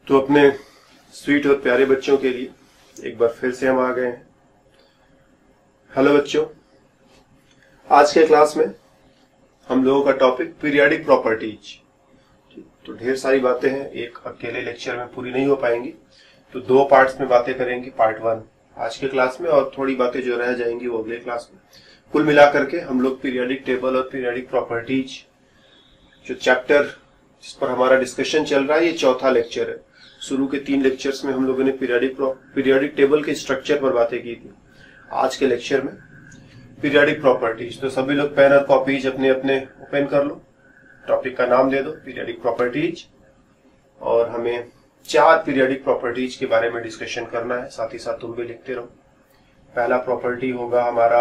तो अपने स्वीट और प्यारे बच्चों के लिए एक बार फिर से हम आ गए हैं। हेलो बच्चों, आज के क्लास में हम लोगों का टॉपिक पीरियोडिक प्रॉपर्टीज। तो ढेर सारी बातें हैं, एक अकेले लेक्चर में पूरी नहीं हो पाएंगी, तो दो पार्ट्स में बातें करेंगे। पार्ट 1 आज के क्लास में और थोड़ी बातें जो रह जाएंगी वो अगले क्लास में। कुल मिलाकर के हम लोग पीरियोडिक टेबल और पीरियोडिक प्रॉपर्टीज जो चैप्टर जिस पर हमारा डिस्कशन चल रहा है, ये चौथा लेक्चर है। शुरू के 3 लेक्चर्स में हम लोगों ने पीरियोडिक टेबल के स्ट्रक्चर पर बातें की थी। आज के लेक्चर में पीरियोडिक प्रॉपर्टीज। तो सभी लोग पेन और कॉपीज अपने अपने ओपन कर लो, टॉपिक का नाम दे दो पीरियोडिक प्रॉपर्टीज, और हमें 4 पीरियोडिक प्रॉपर्टीज के बारे में डिस्कशन करना है। साथ ही साथ तुम भी लिखते रहो। पहला प्रॉपर्टी होगा हमारा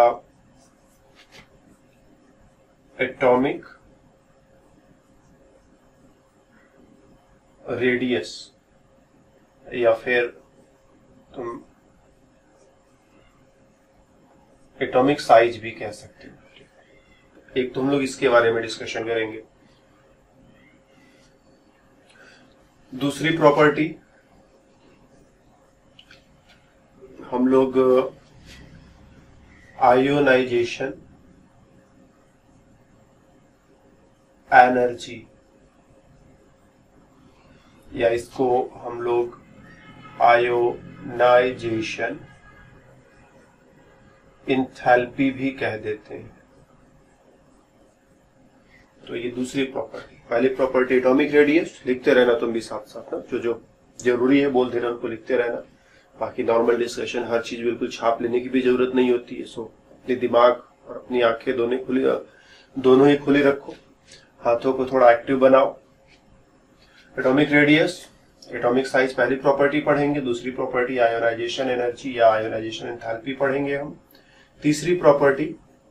एटॉमिक रेडियस, या फिर तुम एटॉमिक साइज भी कह सकते हो। एक तुम लोग इसके बारे में डिस्कशन करेंगे। दूसरी प्रॉपर्टी हम लोग आयोनाइजेशन एनर्जी, या इसको हम लोग आयोनाइजेशन इंथैल्पी भी कह देते हैं। तो ये दूसरी प्रॉपर्टी। पहली प्रॉपर्टी एटॉमिक रेडियस, लिखते रहना तुम भी साथ साथ ना, जो जरूरी है बोल देना, उनको लिखते रहना। बाकी नॉर्मल डिस्कशन, हर चीज बिल्कुल छाप लेने की भी जरूरत नहीं होती है। सो अपने दिमाग और अपनी आंखें दोनों ही खुली रखो, हाथों को थोड़ा एक्टिव बनाओ। एटॉमिक रेडियस, एटॉमिक साइज पहली प्रॉपर्टी पढ़ेंगे। दूसरी प्रॉपर्टी आयोनाइजेशन एनर्जी या आयोनाइजेशन एंथैल्पी पढ़ेंगे हम। तीसरी प्रॉपर्टी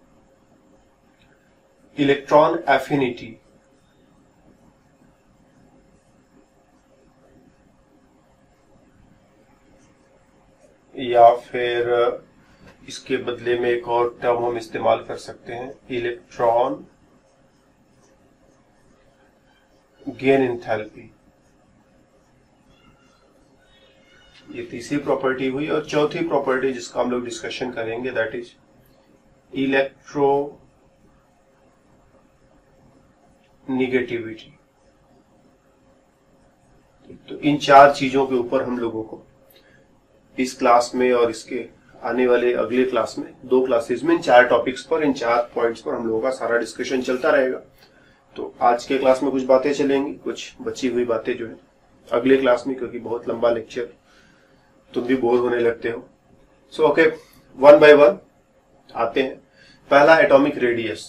इलेक्ट्रॉन एफिनिटी, या फिर इसके बदले में एक और टर्म हम इस्तेमाल कर सकते हैं, इलेक्ट्रॉन गेन एंथैल्पी। ये तीसरी प्रॉपर्टी हुई। और चौथी प्रॉपर्टी जिसका हम लोग डिस्कशन करेंगे, दैट इज इलेक्ट्रो निगेटिविटी। तो इन 4 चीजों के ऊपर हम लोगों को इस क्लास में और इसके आने वाले अगले क्लास में, 2 क्लासेस में, इन 4 टॉपिक्स पर, इन 4 पॉइंट्स पर हम लोगों का सारा डिस्कशन चलता रहेगा। तो आज के क्लास में कुछ बातें चलेंगी, कुछ बची हुई बातें जो है अगले क्लास में, क्योंकि बहुत लंबा लेक्चर, तुम भी बोर होने लगते हो। सो ओके, 1 बाय 1 आते हैं। पहला एटॉमिक रेडियस।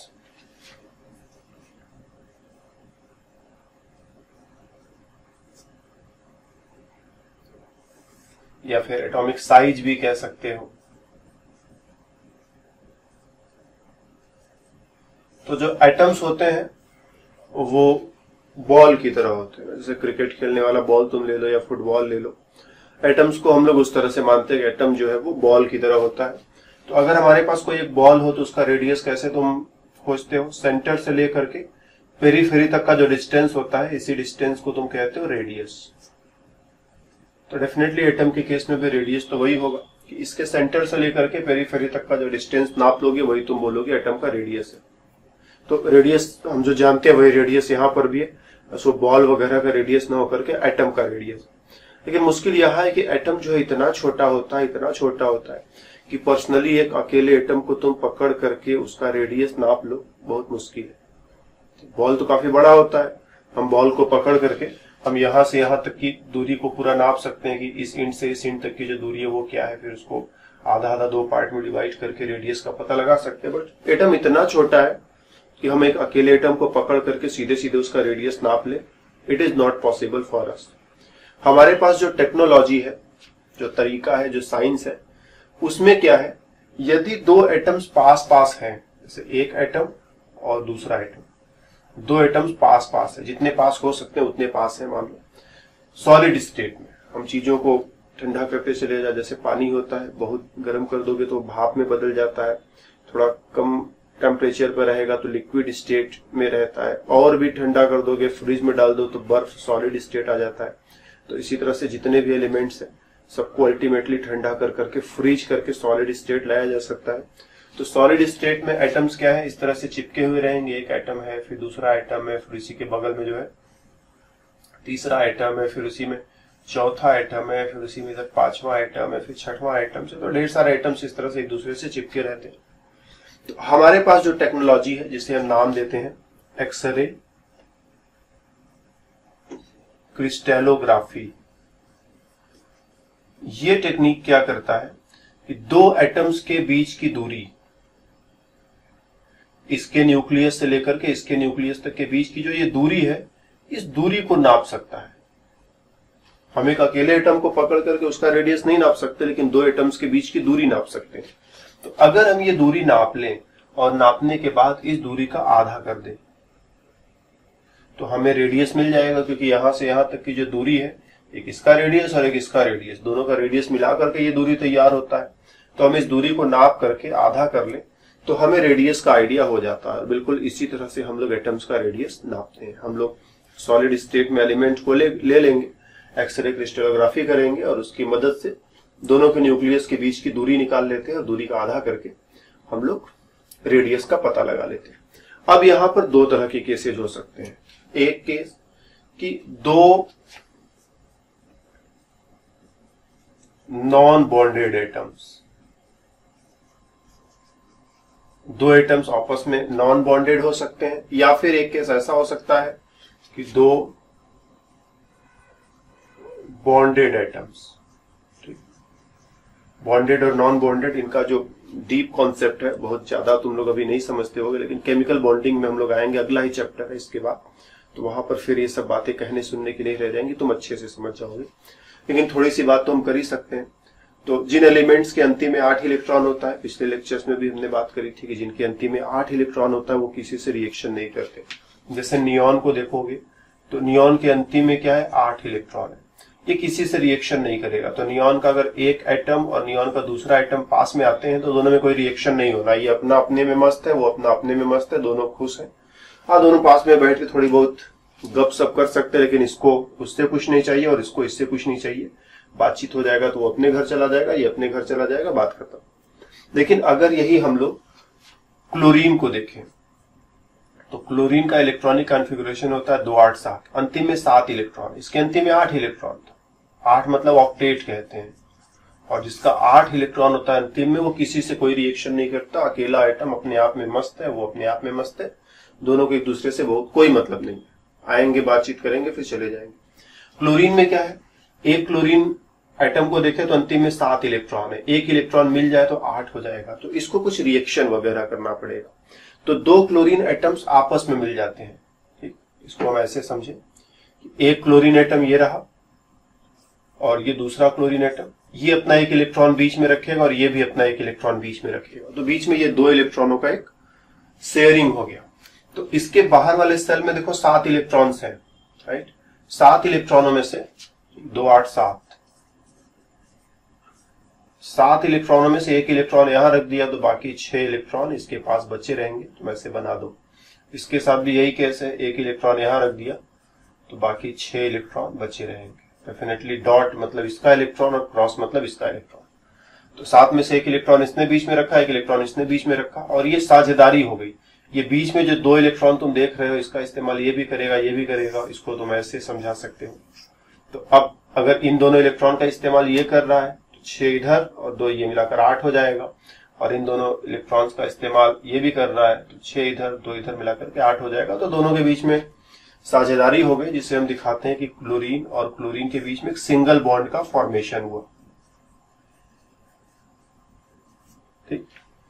या फिर एटॉमिक साइज भी कह सकते हो। तो जो एटम्स होते हैं वो बॉल की तरह होते हैं। जैसे क्रिकेट खेलने वाला बॉल तुम ले लो या फुटबॉल ले लो, एटम्स को हम लोग उस तरह से मानते हैं कि एटम जो है वो बॉल की तरह होता है। तो अगर हमारे पास कोई एक बॉल हो तो उसका रेडियस कैसे तुम खोजते हो? सेंटर से लेकर के पेरीफेरी तक का जो डिस्टेंस होता है, इसी डिस्टेंस को तुम कहते हो रेडियस। तो डेफिनेटली एटम के केस में भी रेडियस तो वही होगा कि इसके सेंटर से लेकर के पेरीफेरी तक का जो डिस्टेंस नाप लोगे वही तुम बोलोगे एटम का रेडियस है। तो रेडियस हम जो जानते हैं वही रेडियस यहाँ पर भी है। सो बॉल वगैरह का रेडियस ना होकर के एटम का रेडियस। लेकिन मुश्किल यह है कि एटम जो है इतना छोटा होता है कि पर्सनली एक अकेले एटम को तुम पकड़ करके उसका रेडियस नाप लो, बहुत मुश्किल है। बॉल तो काफी बड़ा होता है, हम बॉल को पकड़ करके हम यहां से यहां तक की दूरी को पूरा नाप सकते हैं कि इस इंड से इस इंड तक की जो दूरी है वो क्या है। फिर उसको आधा आधा 2 पार्ट में डिवाइड करके रेडियस का पता लगा सकते हैं। बट एटम इतना छोटा है कि हम एक अकेले एटम को पकड़ करके सीधे सीधे उसका रेडियस नाप ले, it is not possible for us. हमारे पास जो टेक्नोलॉजी है, जो तरीका है, जो साइंस है, उसमें क्या है, यदि 2 एटम्स पास पास हैं, जैसे एक एटम और दूसरा एटम, 2 एटम्स पास पास है, जितने पास हो सकते हैं उतने पास है। मान लो सॉलिड स्टेट में हम चीजों को ठंडा करते चले जाए, जैसे पानी होता है, बहुत गर्म कर दोगे तो भाप में बदल जाता है, थोड़ा कम टेम्परेचर पर रहेगा तो लिक्विड स्टेट में रहता है, और भी ठंडा कर दोगे, फ्रिज में डाल दो तो बर्फ सॉलिड स्टेट आ जाता है। तो इसी तरह से जितने भी एलिमेंट्स हैं सबको अल्टीमेटली ठंडा कर करके फ्रीज करके सॉलिड स्टेट लाया जा सकता है। तो सॉलिड स्टेट में एटम्स क्या है, इस तरह से चिपके हुए रहेंगे। एक एटम है, फिर दूसरा एटम है, फिर इसी के बगल में जो है तीसरा एटम है, फिर उसी में चौथा एटम है, फिर उसी में इधर पांचवा एटम है, फिर छठवां एटम से, तो ढेर सारे एटम्स इस तरह से एक दूसरे से चिपके रहते हैं। तो हमारे पास जो टेक्नोलॉजी है जिसे हम नाम देते हैं एक्सरे क्रिस्टलोग्राफी, ये टेक्निक क्या करता है कि दो एटम्स के बीच की दूरी, इसके न्यूक्लियस से लेकर के इसके न्यूक्लियस तक के बीच की जो ये दूरी है, इस दूरी को नाप सकता है। हम एक अकेले एटम को पकड़ करके उसका रेडियस नहीं नाप सकते, लेकिन दो एटम्स के बीच की दूरी नाप सकते हैं। तो अगर हम ये दूरी नाप लें और नापने के बाद इस दूरी का आधा कर दें तो हमें रेडियस मिल जाएगा, क्योंकि यहां से यहां तक की जो दूरी है, एक इसका रेडियस और एक इसका रेडियस, दोनों का रेडियस मिला करके ये दूरी तैयार होता है। तो हम इस दूरी को नाप करके आधा कर लें तो हमें रेडियस का आइडिया हो जाता है। बिल्कुल इसी तरह से हम लोग एटम्स का रेडियस नापते हैं। हम लोग सॉलिड स्टेट में एलिमेंट को ले लेंगे, एक्सरे क्रिस्टलोग्राफी करेंगे और उसकी मदद से दोनों के न्यूक्लियस के बीच की दूरी निकाल लेते हैं और दूरी का आधा करके हम लोग रेडियस का पता लगा लेते हैं। अब यहां पर दो तरह के केसेस हो सकते हैं। एक केस कि दो नॉन बॉन्डेड एटम्स, दो एटम्स आपस में नॉन बॉन्डेड हो सकते हैं, या फिर एक केस ऐसा हो सकता है कि दो बॉन्डेड एटम्स। बॉन्डेड और नॉन बॉन्डेड, इनका जो डीप कॉन्सेप्ट है बहुत ज्यादा तुम लोग अभी नहीं समझते होगे, लेकिन केमिकल बॉन्डिंग में हम लोग आएंगे, अगला ही चैप्टर है इसके बाद, तो वहां पर फिर ये सब बातें कहने सुनने की नहीं रह जाएंगी, तुम अच्छे से समझ जाओगे। लेकिन थोड़ी सी बात तो हम कर ही सकते हैं। तो जिन एलिमेंट्स के अंतिम में 8 इलेक्ट्रॉन होता है, पिछले लेक्चर्स में भी हमने बात करी थी कि जिनके अंतिम में 8 इलेक्ट्रॉन होता है वो किसी से रिएक्शन नहीं करते। जैसे नियॉन को देखोगे तो नियॉन के अंतिम में क्या है, 8 इलेक्ट्रॉन है, ये किसी से रिएक्शन नहीं करेगा। तो नियॉन का अगर एक एटम और नियॉन का दूसरा एटम पास में आते हैं तो दोनों में कोई रिएक्शन नहीं होना, ये अपना अपने में मस्त है, वो अपना अपने में मस्त है, दोनों खुश है। हाँ, दोनों पास में बैठ के थोड़ी बहुत गप सप कर सकते हैं, लेकिन इसको उससे कुछ नहीं चाहिए और इसको इससे कुछ नहीं चाहिए। बातचीत हो जाएगा तो वो अपने घर चला जाएगा, ये अपने घर चला जाएगा, बात खत्म। लेकिन अगर यही हम लोग क्लोरीन को देखें तो क्लोरीन का इलेक्ट्रॉनिक कॉन्फ़िगरेशन होता है 2 8 7, अंतिम में 7 इलेक्ट्रॉन, इसके अंतिम में 8 इलेक्ट्रॉन था, 8 मतलब ऑक्टेट कहते हैं। और जिसका 8 इलेक्ट्रॉन होता है अंतिम में, वो किसी से कोई रिएक्शन नहीं करता, अकेला एटम अपने आप में मस्त है, वो अपने आप में मस्त है, दोनों को एक दूसरे से बहुत कोई मतलब नहीं, आएंगे बातचीत करेंगे फिर चले जाएंगे। क्लोरीन में क्या है, एक क्लोरीन एटम को देखें तो अंतिम में 7 इलेक्ट्रॉन है, एक इलेक्ट्रॉन मिल जाए तो 8 हो जाएगा, तो इसको कुछ रिएक्शन वगैरह करना पड़ेगा। तो 2 क्लोरीन एटम्स आपस में मिल जाते हैं, ठीक, इसको हम ऐसे समझें, एक क्लोरीन एटम ये रहा और ये दूसरा क्लोरीन एटम, ये अपना एक इलेक्ट्रॉन बीच में रखेगा और ये भी अपना एक इलेक्ट्रॉन बीच में रखेगा, तो बीच में ये 2 इलेक्ट्रॉनों का एक शेयरिंग हो गया। तो इसके बाहर वाले सेल में देखो 7 इलेक्ट्रॉन्स हैं, राइट, 7 इलेक्ट्रॉनों में से 2 8 7 इलेक्ट्रॉनों में से एक इलेक्ट्रॉन यहां रख दिया तो बाकी 6 इलेक्ट्रॉन इसके पास बचे रहेंगे, तो मैं से बना दो। इसके साथ भी यही केस है, एक इलेक्ट्रॉन यहां रख दिया तो बाकी 6 इलेक्ट्रॉन बचे रहेंगे। डेफिनेटली डॉट मतलब इसका इलेक्ट्रॉन और क्रॉस मतलब इसका इलेक्ट्रॉन, तो 7 में से एक इलेक्ट्रॉन इसने बीच में रखा, एक इलेक्ट्रॉन इसने बीच में रखा, और ये साझेदारी हो गई। ये बीच में जो 2 इलेक्ट्रॉन तुम देख रहे हो, इसका इस्तेमाल ये भी करेगा, ये भी करेगा, इसको तुम ऐसे समझा सकते हो। तो अब अगर इन दोनों इलेक्ट्रॉन का इस्तेमाल ये कर रहा है तो 6 इधर और 2 ये मिलाकर 8 हो जाएगा, और इन दोनों इलेक्ट्रॉन्स का इस्तेमाल ये भी कर रहा है तो 6 इधर 2 इधर मिलाकर के 8 हो जाएगा। तो दोनों के बीच में साझेदारी हो गई, जिसे हम दिखाते हैं कि क्लोरीन और क्लोरीन के बीच में एक सिंगल बॉन्ड का फॉर्मेशन हुआ, ठीक।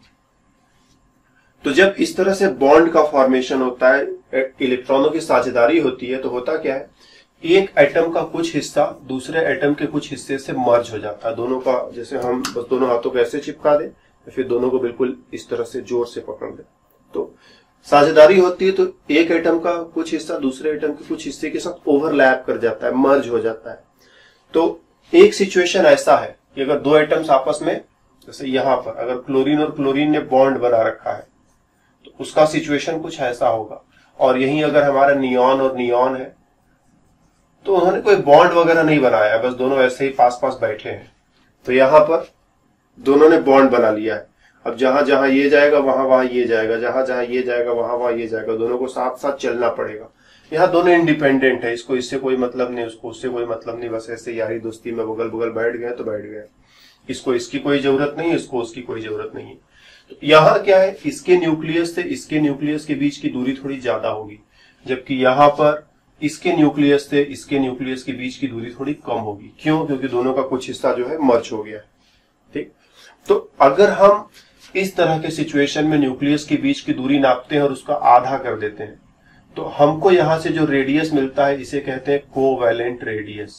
तो जब इस तरह से बॉन्ड का फॉर्मेशन होता है, इलेक्ट्रॉनों की साझेदारी होती है, तो होता क्या है, एक एटम का कुछ हिस्सा दूसरे एटम के कुछ हिस्से से मर्ज हो जाता है। दोनों का, जैसे हम बस दोनों हाथों को ऐसे चिपका दें, फिर दोनों को बिल्कुल इस तरह से जोर से पकड़ दें, तो साझेदारी होती है। तो एक एटम का कुछ हिस्सा दूसरे एटम के कुछ हिस्से के साथ ओवरलैप कर जाता है, मर्ज हो जाता है। तो एक सिचुएशन ऐसा है कि अगर 2 एटम्स आपस में, जैसे यहां पर अगर क्लोरीन और क्लोरीन ने बॉन्ड बना रखा है तो उसका सिचुएशन कुछ ऐसा होगा। और यही अगर हमारा नियॉन और नियॉन है तो उन्होंने कोई बॉन्ड वगैरह नहीं बनाया, बस दोनों ऐसे ही पास पास बैठे हैं। तो यहां पर दोनों ने बॉन्ड बना लिया है। अब जहां जहां ये जाएगा वहां वहां ये जाएगा, जहां जहां ये जाएगा वहां वहां ये जाएगा, दोनों को साथ साथ चलना पड़ेगा। यहाँ दोनों इंडिपेंडेंट है, इसको इससे कोई मतलब नहीं, उसको उससे कोई मतलब नहीं, बस ऐसे यारी दोस्ती में बगल बगल बैठ गए तो बैठ गए। इसको इसकी कोई जरूरत नहीं है, इसको उसकी कोई जरूरत नहीं है। तो यहाँ क्या है, इसके न्यूक्लियस से इसके न्यूक्लियस के बीच की दूरी थोड़ी ज्यादा होगी, जबकि यहाँ पर इसके न्यूक्लियस से इसके न्यूक्लियस के बीच की दूरी थोड़ी कम होगी। क्यों? क्योंकि दोनों का कुछ हिस्सा जो है मर्ज हो गया है। ठीक, तो अगर हम इस तरह के सिचुएशन में न्यूक्लियस के बीच की दूरी नापते हैं और उसका आधा कर देते हैं, तो हमको यहां से जो रेडियस मिलता है इसे कहते हैं कोवैलेंट रेडियस।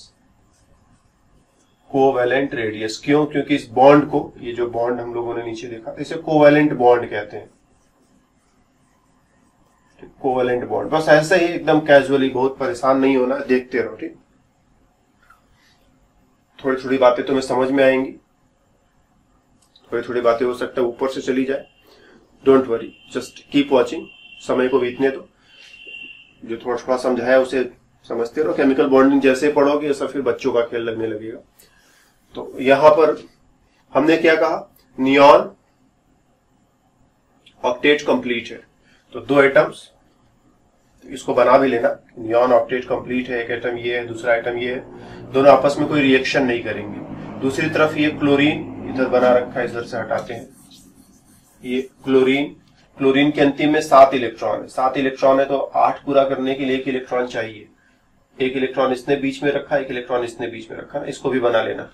कोवैलेंट रेडियस क्यों? क्योंकि इस बॉन्ड को, ये जो बॉन्ड हम लोगों ने नीचे देखा था, इसे कोवैलेंट बॉन्ड कहते हैं। कोवैलेंट बॉन्ड, बस ऐसे ही एकदम कैजुअली, बहुत परेशान नहीं होना, देखते रहो। ठीक, थोड़ी थोड़ी बातें तुम्हें समझ में आएंगी, थोड़ी थोड़ी बातें हो सकता है ऊपर से चली जाए। Don't worry, just keep watching, समय को बीतने दो। जो थोड़ा थोड़ा समझाया उसे समझते रहो। केमिकल बॉन्डिंग जैसे पढ़ोगे ऐसा फिर बच्चों का खेल लगने लगेगा। तो यहां पर हमने क्या कहा, नियॉन ऑक्टेट कंप्लीट है, तो दो एटम्स, इसको बना भी लेना, नियॉन ऑक्टेट कंप्लीट है, एक एटम ये है, दूसरा एटम ये है, दोनों आपस में कोई रिएक्शन नहीं करेंगे। दूसरी तरफ ये क्लोरीन इधर बना रखा है, इधर से हटाते हैं, ये क्लोरीन, क्लोरीन के अंतिम में 7 इलेक्ट्रॉन है। 7 इलेक्ट्रॉन है तो 8 पूरा करने के लिए 1 इलेक्ट्रॉन चाहिए। 1 इलेक्ट्रॉन इसने बीच में रखा, 1 इलेक्ट्रॉन इसने बीच में रखा, इसको भी बना लेना।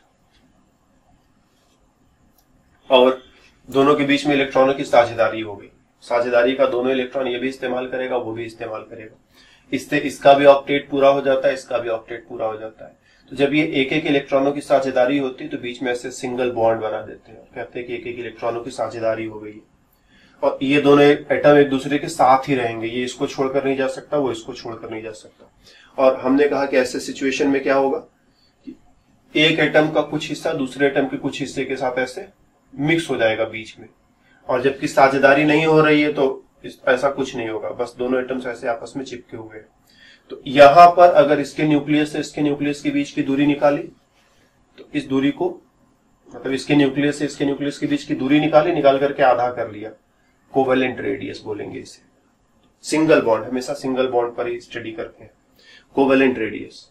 और दोनों के बीच में इलेक्ट्रॉनों की साझेदारी हो गई। साझेदारी का दोनों इलेक्ट्रॉन ये भी इस्तेमाल करेगा, वो भी इस्तेमाल करेगा, इससे इसका भी ऑक्टेट पूरा हो जाता है, इसका भी ऑक्टेट पूरा हो जाता है। तो जब ये एक एक इलेक्ट्रॉनों की साझेदारी होती है तो बीच में ऐसे सिंगल बॉन्ड बना देते हैं, कहते हैं कि एक एक इलेक्ट्रॉनों की साझेदारी हो गई है। और ये दोनों एटम एक दूसरे के साथ ही रहेंगे, ये इसको छोड़कर नहीं जा सकता, वो इसको छोड़कर नहीं जा सकता। और हमने कहा कि ऐसे सिचुएशन में क्या होगा कि एक एटम का कुछ हिस्सा दूसरे एटम के कुछ हिस्से के साथ ऐसे मिक्स हो जाएगा बीच में, और जबकि साझेदारी नहीं हो रही है तो ऐसा कुछ नहीं होगा, बस दोनों एटम्स ऐसे आपस में चिपके हुए हैं। तो यहां पर अगर इसके न्यूक्लियस से इसके न्यूक्लियस के बीच की दूरी निकाली तो इस दूरी को, मतलब इसके न्यूक्लियस से इसके न्यूक्लियस के बीच की दूरी निकाली, निकाल करके आधा कर लिया, कोवैलेंट रेडियस बोलेंगे इसे। सिंगल बॉन्ड, हमेशा सिंगल बॉन्ड पर ही स्टडी करते हैं, कोवैलेंट रेडियस।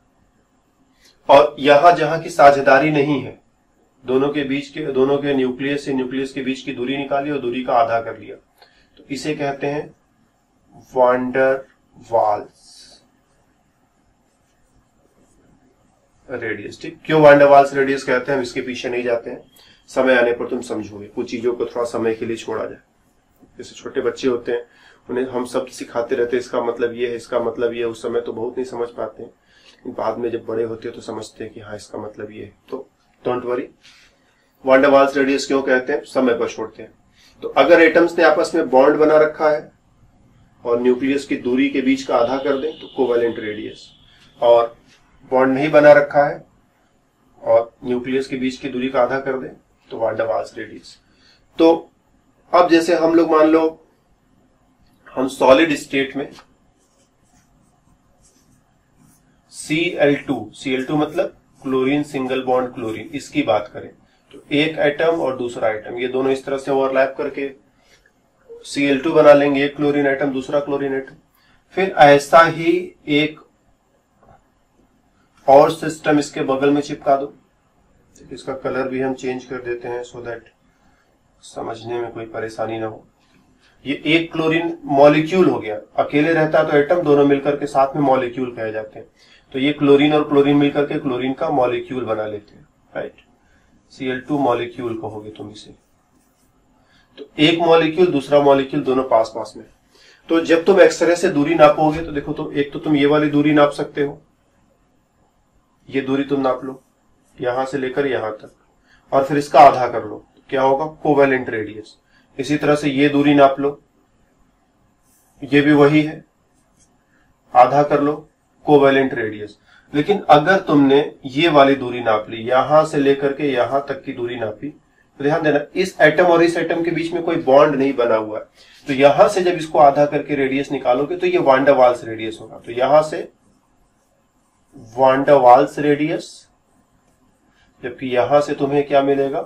और यहां जहां की साझेदारी नहीं है, दोनों के न्यूक्लियस से न्यूक्लियस के बीच की दूरी निकाली और दूरी का आधा कर लिया, तो इसे कहते हैं वांडर वाल्स रेडियस। ठीक, क्यों वांडर वाल्स रेडियस कहते हैं हम इसके पीछे नहीं जाते हैं, समय आने पर तुम समझोगे। कुछ चीजों को थोड़ा समय के लिए छोड़ा जाए, जैसे छोटे बच्चे होते हैं उन्हें हम सब सिखाते रहते हैं, इसका मतलब ये है, इसका मतलब ये है, उस समय तो बहुत नहीं समझ पाते हैं, लेकिन बाद में जब बड़े होते हैं तो समझते हैं कि हाँ इसका मतलब ये है। तो don't worry, van der Waals radius क्यों कहते हैं, समय पर छोड़ते हैं। तो अगर एटम्स ने आपस में बॉन्ड बना रखा है और न्यूक्लियस की दूरी के बीच का आधा कर दें तो कोवैलेंट रेडियस, और बॉन्ड नहीं बना रखा है और न्यूक्लियस के बीच की दूरी का आधा कर दें तो वान डेर वाल्स रेडियस। तो अब जैसे हम लोग मान लो हम सॉलिड स्टेट में Cl2 मतलब क्लोरीन सिंगल बॉन्ड क्लोरीन, इसकी बात करें तो एक एटम और दूसरा एटम, ये दोनों इस तरह से ओवरलैप करके Cl2 बना लेंगे, एक क्लोरीन एटम दूसरा क्लोरीन एटम। फिर ऐसा ही एक और सिस्टम इसके बगल में चिपका दो, इसका कलर भी हम चेंज कर देते हैं सो दैट समझने में कोई परेशानी ना हो। ये एक क्लोरीन मॉलिक्यूल हो गया, अकेले रहता तो एटम, दोनों मिलकर के साथ में मॉलिक्यूल कहे जाते हैं। तो ये क्लोरीन और क्लोरीन मिलकर के क्लोरीन का मॉलिक्यूल बना लेते हैं, राइट। Cl2 मॉलिक्यूल कहोगे तुम इसे। तो एक मॉलिक्यूल दूसरा मॉलिक्यूल दोनों पास पास में। तो जब तुम एक्सरे से दूरी नापोगे तो देखो, तो एक तो तुम ये वाली दूरी नाप सकते हो, ये दूरी तुम नाप लो यहां से लेकर यहां तक, और फिर इसका आधा कर लो, तो क्या होगा, कोवैलेंट रेडियस। इसी तरह से ये दूरी नाप लो, ये भी वही है, आधा कर लो, कोवैलेंट रेडियस। लेकिन अगर तुमने ये वाली दूरी नाप ली, यहां से लेकर के यहां तक की दूरी नापी, तो ध्यान देना इस एटम और इस एटम के बीच में कोई बॉन्ड नहीं बना हुआ है, तो यहां से जब इसको आधा करके रेडियस निकालोगे तो ये वान डेर वाल्स रेडियस होगा। तो यहां से वान डर वाल्स रेडियस, जबकि यहां से तुम्हें क्या मिलेगा,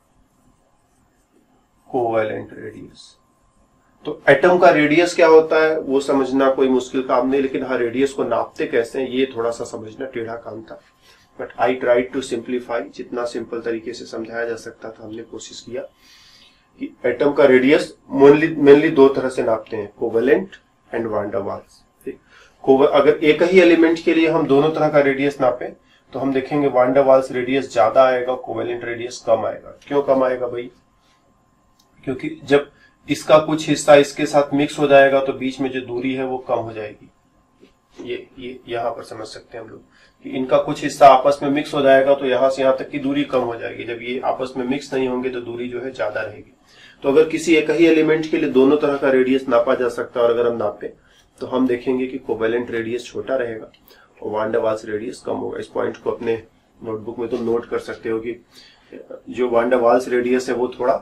कोवेलेंट रेडियस। तो एटम का रेडियस क्या होता है वो समझना कोई मुश्किल काम नहीं, लेकिन हाँ रेडियस को नापते कैसे हैं ये थोड़ा सा समझना टेढ़ा काम था। But I tried to simplify, जितना सिंपल तरीके से समझाया जा सकता था हमने कोशिश किया कि एटम का रेडियस मेनली दो तरह से नापते हैं, कोवेलेंट एंड वान डर वाल्स। अगर एक ही एलिमेंट के लिए हम दोनों तरह का रेडियस नापें तो हम देखेंगे वान डर वाल्स रेडियस ज्यादा आएगा, कोवेलेंट रेडियस कम आएगा। क्यों कम आएगा भाई? क्योंकि जब इसका कुछ हिस्सा इसके साथ मिक्स हो जाएगा तो बीच में जो दूरी है वो कम हो जाएगी। ये यहां पर समझ सकते हैं हम लोग कि इनका कुछ हिस्सा आपस में मिक्स हो जाएगा तो यहां से यहां तक की दूरी कम हो जाएगी। जब ये आपस में मिक्स नहीं होंगे तो दूरी जो है ज्यादा रहेगी। तो अगर किसी एक ही एलिमेंट के लिए दोनों तरह का रेडियस नापा जा सकता है और अगर हम नापे तो हम देखेंगे कि कोवेलेंट रेडियस छोटा रहेगा और वान डर वाल्स रेडियस कम होगा। इस पॉइंट को अपने नोटबुक में तुम नोट कर सकते हो कि जो वान डर वाल्स रेडियस है वो थोड़ा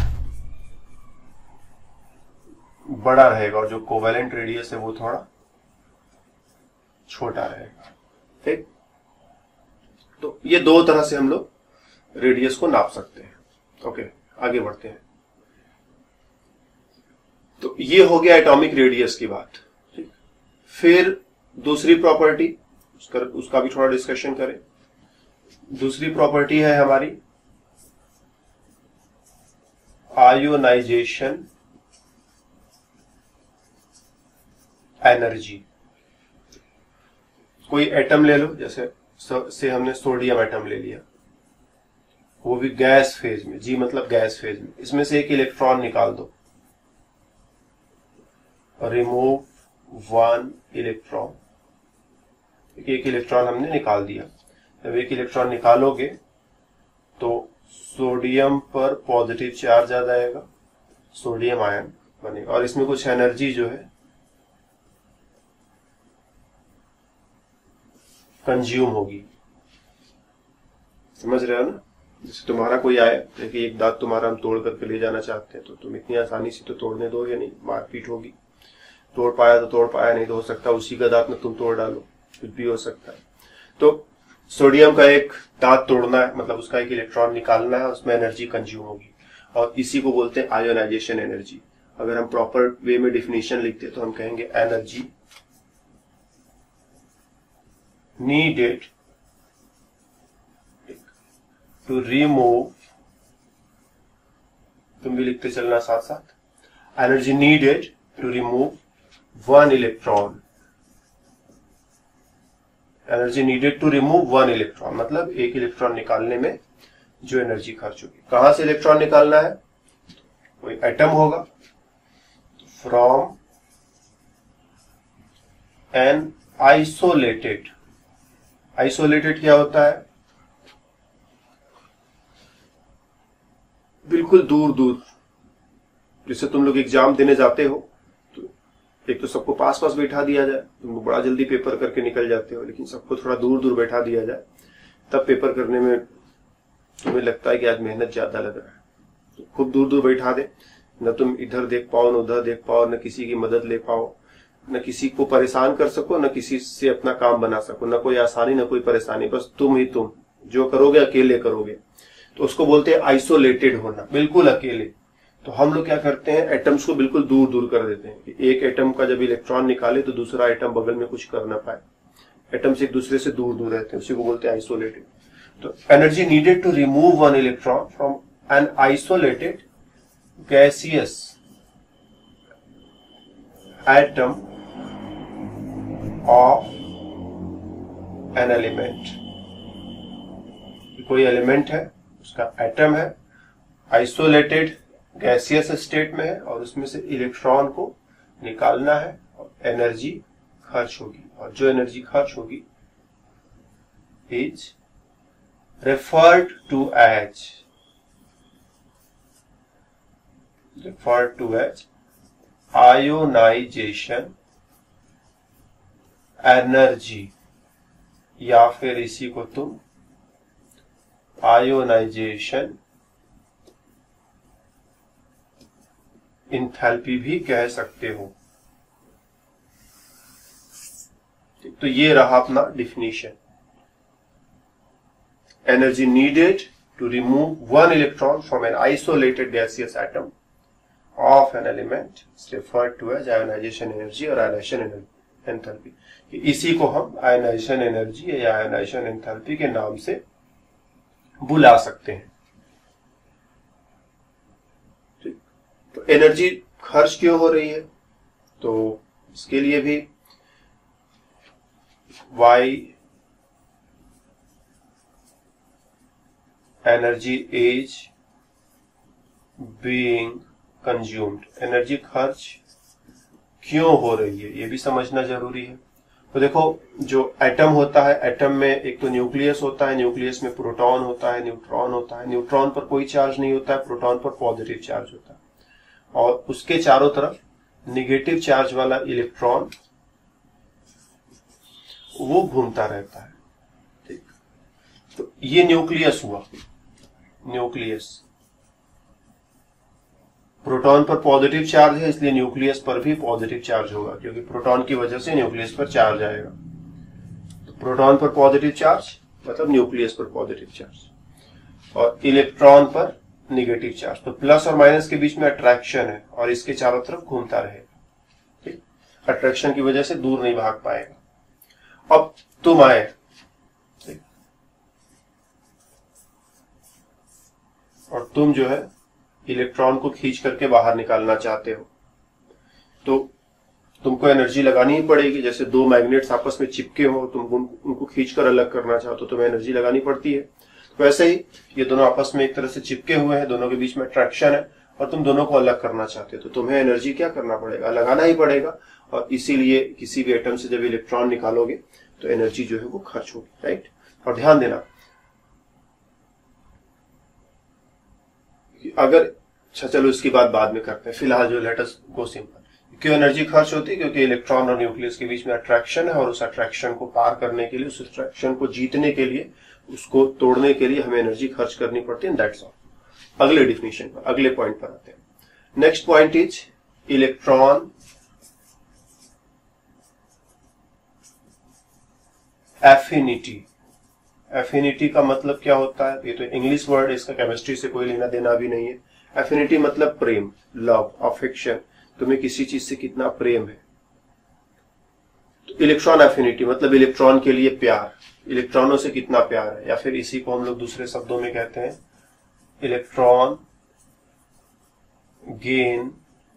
बड़ा रहेगा और जो कोवेलेंट रेडियस है वो थोड़ा छोटा रहेगा। ठीक, तो ये दो तरह से हम लोग रेडियस को नाप सकते हैं। ओके, आगे बढ़ते हैं। तो ये हो गया एटॉमिक रेडियस की बात। ठीक, फिर दूसरी प्रॉपर्टी, उसका भी थोड़ा डिस्कशन करें। दूसरी प्रॉपर्टी है हमारी आयोनाइजेशन एनर्जी। कोई एटम ले लो, जैसे हमने सोडियम एटम ले लिया, वो भी गैस फेज में, जी मतलब गैस फेज में। इसमें से एक इलेक्ट्रॉन निकाल दो, रिमूव वन इलेक्ट्रॉन। एक इलेक्ट्रॉन हमने निकाल दिया। जब एक इलेक्ट्रॉन निकालोगे तो सोडियम पर पॉजिटिव चार्ज आ जाएगा, सोडियम आयन बनेगा और इसमें कुछ एनर्जी जो है कंज्यूम होगी। समझ रहे हो ना? जैसे तुम्हारा कोई आया, देखिए एक दांत तुम्हारा हम तोड़ करके ले जाना चाहते हैं तो तुम इतनी आसानी से तो तोड़ने दोगे नहीं, मारपीट होगी। तोड़ पाया तो तोड़ पाया, नहीं तो हो सकता उसी का दांत में तुम तोड़ डालो, कुछ भी हो सकता है। तो सोडियम का एक दांत तोड़ना है, मतलब उसका एक इलेक्ट्रॉन निकालना है, उसमें एनर्जी कंज्यूम होगी और इसी को बोलते हैं आयोनाइजेशन एनर्जी। अगर हम प्रॉपर वे में डिफिनेशन लिखते तो हम कहेंगे एनर्जी needed to remove, तुम भी लिखते चलना साथ साथ, energy needed to remove one electron. Energy needed to remove one electron मतलब एक इलेक्ट्रॉन निकालने में जो एनर्जी खर्च होगी। कहां से इलेक्ट्रॉन निकालना है? कोई एटम होगा, फ्रॉम एन आइसोलेटेड। आइसोलेटेड क्या होता है? बिल्कुल दूर दूर। जैसे तुम लोग एग्जाम देने जाते हो तो एक तो सबको पास पास बैठा दिया जाए, तुम लोग बड़ा जल्दी पेपर करके निकल जाते हो, लेकिन सबको थोड़ा दूर दूर बैठा दिया जाए तब पेपर करने में तुम्हें लगता है कि आज मेहनत ज्यादा लग रहा है। तो खूब दूर दूर बैठा दे, न तुम इधर देख पाओ न उधर देख पाओ, न किसी की मदद ले पाओ, न किसी को परेशान कर सको, न किसी से अपना काम बना सको, न कोई आसानी न कोई परेशानी, बस तुम ही तुम जो करोगे अकेले करोगे। तो उसको बोलते हैं आइसोलेटेड होना, बिल्कुल अकेले। तो हम लोग क्या करते हैं, एटम्स को बिल्कुल दूर दूर कर देते हैं कि एक एटम का जब इलेक्ट्रॉन निकाले तो दूसरा एटम बगल में कुछ कर ना पाए। एटम्स एक दूसरे से दूर दूर रहते हैं, उसी को बोलते हैं आइसोलेटेड। तो energy needed to remove one electron from an isolated gaseous atom of an element. कोई एलिमेंट है, उसका एटम है, आइसोलेटेड गैसियस स्टेट में है और उसमें से इलेक्ट्रॉन को निकालना है और एनर्जी खर्च होगी, और जो एनर्जी खर्च होगी is referred to as ionization energy, या फिर इसी को तुम आयोनाइजेशन इंथैल्पी भी कह सकते हो। तो ये रहा अपना definition. Energy needed to remove one electron from an isolated gaseous atom of an element is referred to as ionization energy और आयोनाइजेशन एंथैल्पी। इसी को हम आयोनाइजेशन एनर्जी या आयोनाइजेशन एंथैल्पी के नाम से बुला सकते हैं। ठीक, तो एनर्जी खर्च क्यों हो रही है, तो इसके लिए भी why energy is being consumed, energy खर्च क्यों हो रही है ये भी समझना जरूरी है। तो देखो, जो एटम होता है, एटम में एक तो न्यूक्लियस होता है, न्यूक्लियस में प्रोटॉन होता है, न्यूट्रॉन होता है। न्यूट्रॉन पर कोई चार्ज नहीं होता है, प्रोटॉन पर पॉजिटिव चार्ज होता है, और उसके चारों तरफ निगेटिव चार्ज वाला इलेक्ट्रॉन वो घूमता रहता है। ठीक, तो ये न्यूक्लियस हुआ। न्यूक्लियस, प्रोटॉन पर पॉजिटिव चार्ज है, इसलिए न्यूक्लियस पर भी पॉजिटिव चार्ज होगा, क्योंकि प्रोटॉन की वजह से न्यूक्लियस पर चार्ज आएगा। तो प्रोटॉन पर पॉजिटिव चार्ज मतलब न्यूक्लियस पर पॉजिटिव चार्ज, और इलेक्ट्रॉन पर निगेटिव चार्ज। तो प्लस और माइनस के बीच में अट्रैक्शन है, और इसके चारों तरफ घूमता रहेगा। ठीक, अट्रैक्शन की वजह से दूर नहीं भाग पाएगा। अब तुम आए, ठीक, और तुम जो है इलेक्ट्रॉन को खींच करके बाहर निकालना चाहते हो, तो तुमको एनर्जी लगानी ही पड़ेगी। जैसे दो मैग्नेट्स आपस में चिपके हो, तुम उनको खींचकर अलग करना चाहो तो तुम्हें एनर्जी लगानी पड़ती है। तो वैसे ही ये दोनों आपस में एक तरह से चिपके हुए हैं, दोनों के बीच में अट्रैक्शन है, और तुम दोनों को अलग करना चाहते हो, तो तुम्हें एनर्जी क्या करना पड़ेगा, लगाना ही पड़ेगा। और इसीलिए किसी भी एटम से जब इलेक्ट्रॉन निकालोगे तो एनर्जी जो है वो खर्च होगी। राइट, और ध्यान देना, अगर, अच्छा चलो इसकी बात बाद में करते हैं, फिलहाल जो लेट अस गो सिंपल। क्यों एनर्जी खर्च होती है, क्योंकि इलेक्ट्रॉन और न्यूक्लियस के बीच में अट्रैक्शन है, और उस अट्रैक्शन को पार करने के लिए, उस अट्रैक्शन को जीतने के लिए, उसको तोड़ने के लिए हमें एनर्जी खर्च करनी पड़ती है। That's all. अगले डिफिनेशन पर, अगले पॉइंट पर आते हैं। Next point is electron affinity. Affinity का मतलब क्या होता है, ये तो इंग्लिश वर्ड है, इसका केमिस्ट्री से कोई लेना देना भी नहीं है। एफिनिटी मतलब प्रेम, लव, अफेक्शन, तुम्हें किसी चीज से कितना प्रेम है। तो इलेक्ट्रॉन एफिनिटी मतलब इलेक्ट्रॉन के लिए प्यार, इलेक्ट्रॉनों से कितना प्यार है, या फिर इसी को हम लोग दूसरे शब्दों में कहते हैं इलेक्ट्रॉन गेन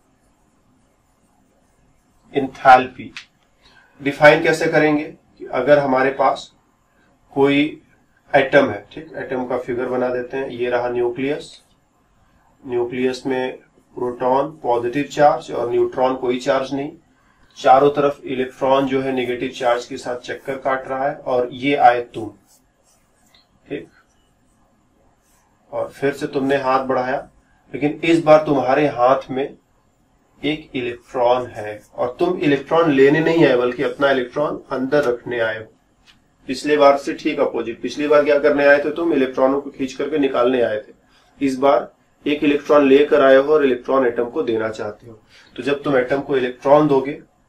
एंथैल्पी। डिफाइन कैसे करेंगे कि अगर हमारे पास कोई एटम है, ठीक, एटम का फिगर बना देते हैं। ये रहा न्यूक्लियस, न्यूक्लियस में प्रोटॉन पॉजिटिव चार्ज और न्यूट्रॉन कोई चार्ज नहीं, चारों तरफ इलेक्ट्रॉन जो है नेगेटिव चार्ज के साथ चक्कर काट रहा है, और ये आए तुम, ठीक, और फिर से तुमने हाथ बढ़ाया, लेकिन इस बार तुम्हारे हाथ में एक इलेक्ट्रॉन है, और तुम इलेक्ट्रॉन लेने नहीं आए बल्कि अपना इलेक्ट्रॉन अंदर रखने आए हो। पिछली बार से ठीक अपोजिट, पिछली बार क्या करने आए थे तुम, इलेक्ट्रॉनों को खींच करके निकालने आए थे। इस बार एक इलेक्ट्रॉन लेकर आए हो और इलेक्ट्रॉन एटम को देना चाहते हो। तो जब तुम एटम को इलेक्ट्रॉन दोगे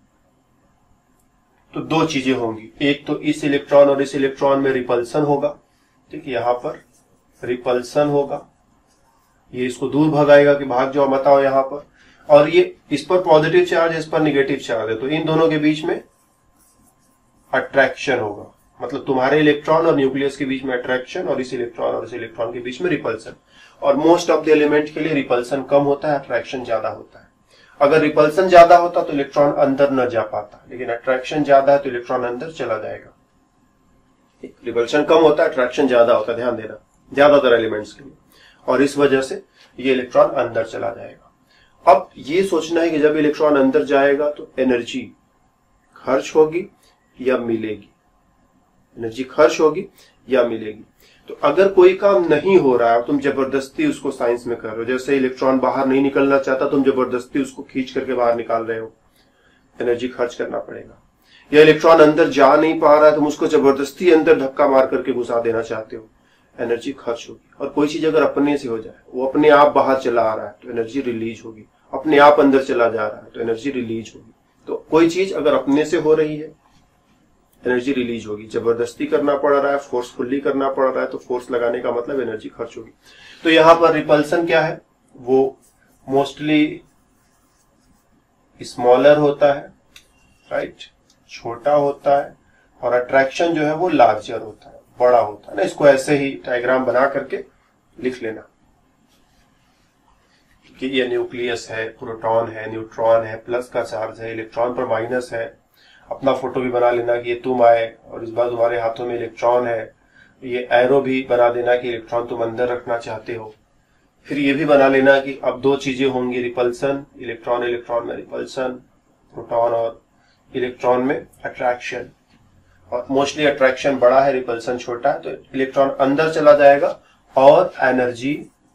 तो दो चीजें होंगी, एक तो इस इलेक्ट्रॉन और इस इलेक्ट्रॉन में रिपल्सन होगा, ठीक, यहां पर रिपल्सन होगा, ये इसको दूर भगाएगा कि भाग जाओ मत आओ यहां पर, और ये इस पर पॉजिटिव चार्ज, इस पर निगेटिव चार्ज है, तो इन दोनों के बीच में अट्रैक्शन होगा। मतलब तुम्हारे इलेक्ट्रॉन और न्यूक्लियस के बीच में अट्रैक्शन, और इस इलेक्ट्रॉन और इस इलेक्ट्रॉन के बीच में रिपल्सन। और मोस्ट ऑफ द एलिमेंट के लिए रिपल्सन कम होता है, अट्रैक्शन ज्यादा होता है। अगर रिपल्सन ज्यादा होता तो इलेक्ट्रॉन अंदर न जा पाता, लेकिन अट्रैक्शन ज्यादा है तो इलेक्ट्रॉन अंदर चला जाएगा। रिपल्सन कम होता है, अट्रैक्शन ज्यादा होता है, ध्यान देना, ज्यादातर एलिमेंट्स के लिए, और इस वजह से ये इलेक्ट्रॉन अंदर चला जाएगा। अब ये सोचना है कि जब इलेक्ट्रॉन अंदर जाएगा तो एनर्जी खर्च होगी या मिलेगी, एनर्जी खर्च होगी या मिलेगी। तो अगर कोई काम नहीं हो रहा है, तुम जबरदस्ती उसको साइंस में कर रहे हो, जैसे इलेक्ट्रॉन बाहर नहीं निकलना चाहता, तुम जबरदस्ती उसको खींच करके बाहर निकाल रहे हो, एनर्जी खर्च करना पड़ेगा। या इलेक्ट्रॉन अंदर जा नहीं पा रहा है, तुम उसको जबरदस्ती अंदर धक्का मार करके घुसा देना चाहते हो, एनर्जी खर्च होगी। और कोई चीज अगर अपने से हो जाए, वो अपने आप बाहर चला आ रहा है तो एनर्जी रिलीज होगी, अपने आप अंदर चला जा रहा है तो एनर्जी रिलीज होगी। तो कोई चीज अगर अपने से हो रही है एनर्जी रिलीज होगी। जबरदस्ती करना पड़ रहा है, फोर्सफुल्ली करना पड़ रहा है, तो फोर्स लगाने का मतलब एनर्जी खर्च होगी। तो यहां पर रिपल्सन क्या है, वो मोस्टली स्मॉलर होता है, राइट, छोटा होता है, और अट्रैक्शन जो है वो लार्जर होता है, बड़ा होता है ना। इसको ऐसे ही डायग्राम बना करके लिख लेना कि ये न्यूक्लियस है, प्रोटॉन है, न्यूट्रॉन है, प्लस का चार्ज है, इलेक्ट्रॉन पर माइनस है। अपना फोटो भी बना लेना कि ये तुम आए और इस बार तुम्हारे हाथों में इलेक्ट्रॉन है। ये एरो भी बना देना कि इलेक्ट्रॉन तुम अंदर रखना चाहते हो। फिर ये भी बना लेना कि अब दो चीजें होंगी, रिपल्सन, इलेक्ट्रॉन इलेक्ट्रॉन में रिपल्सन, प्रोटॉन और इलेक्ट्रॉन में अट्रैक्शन। और मोस्टली अट्रैक्शन बड़ा है, रिपल्सन छोटा है, तो इलेक्ट्रॉन अंदर चला जाएगा और एनर्जी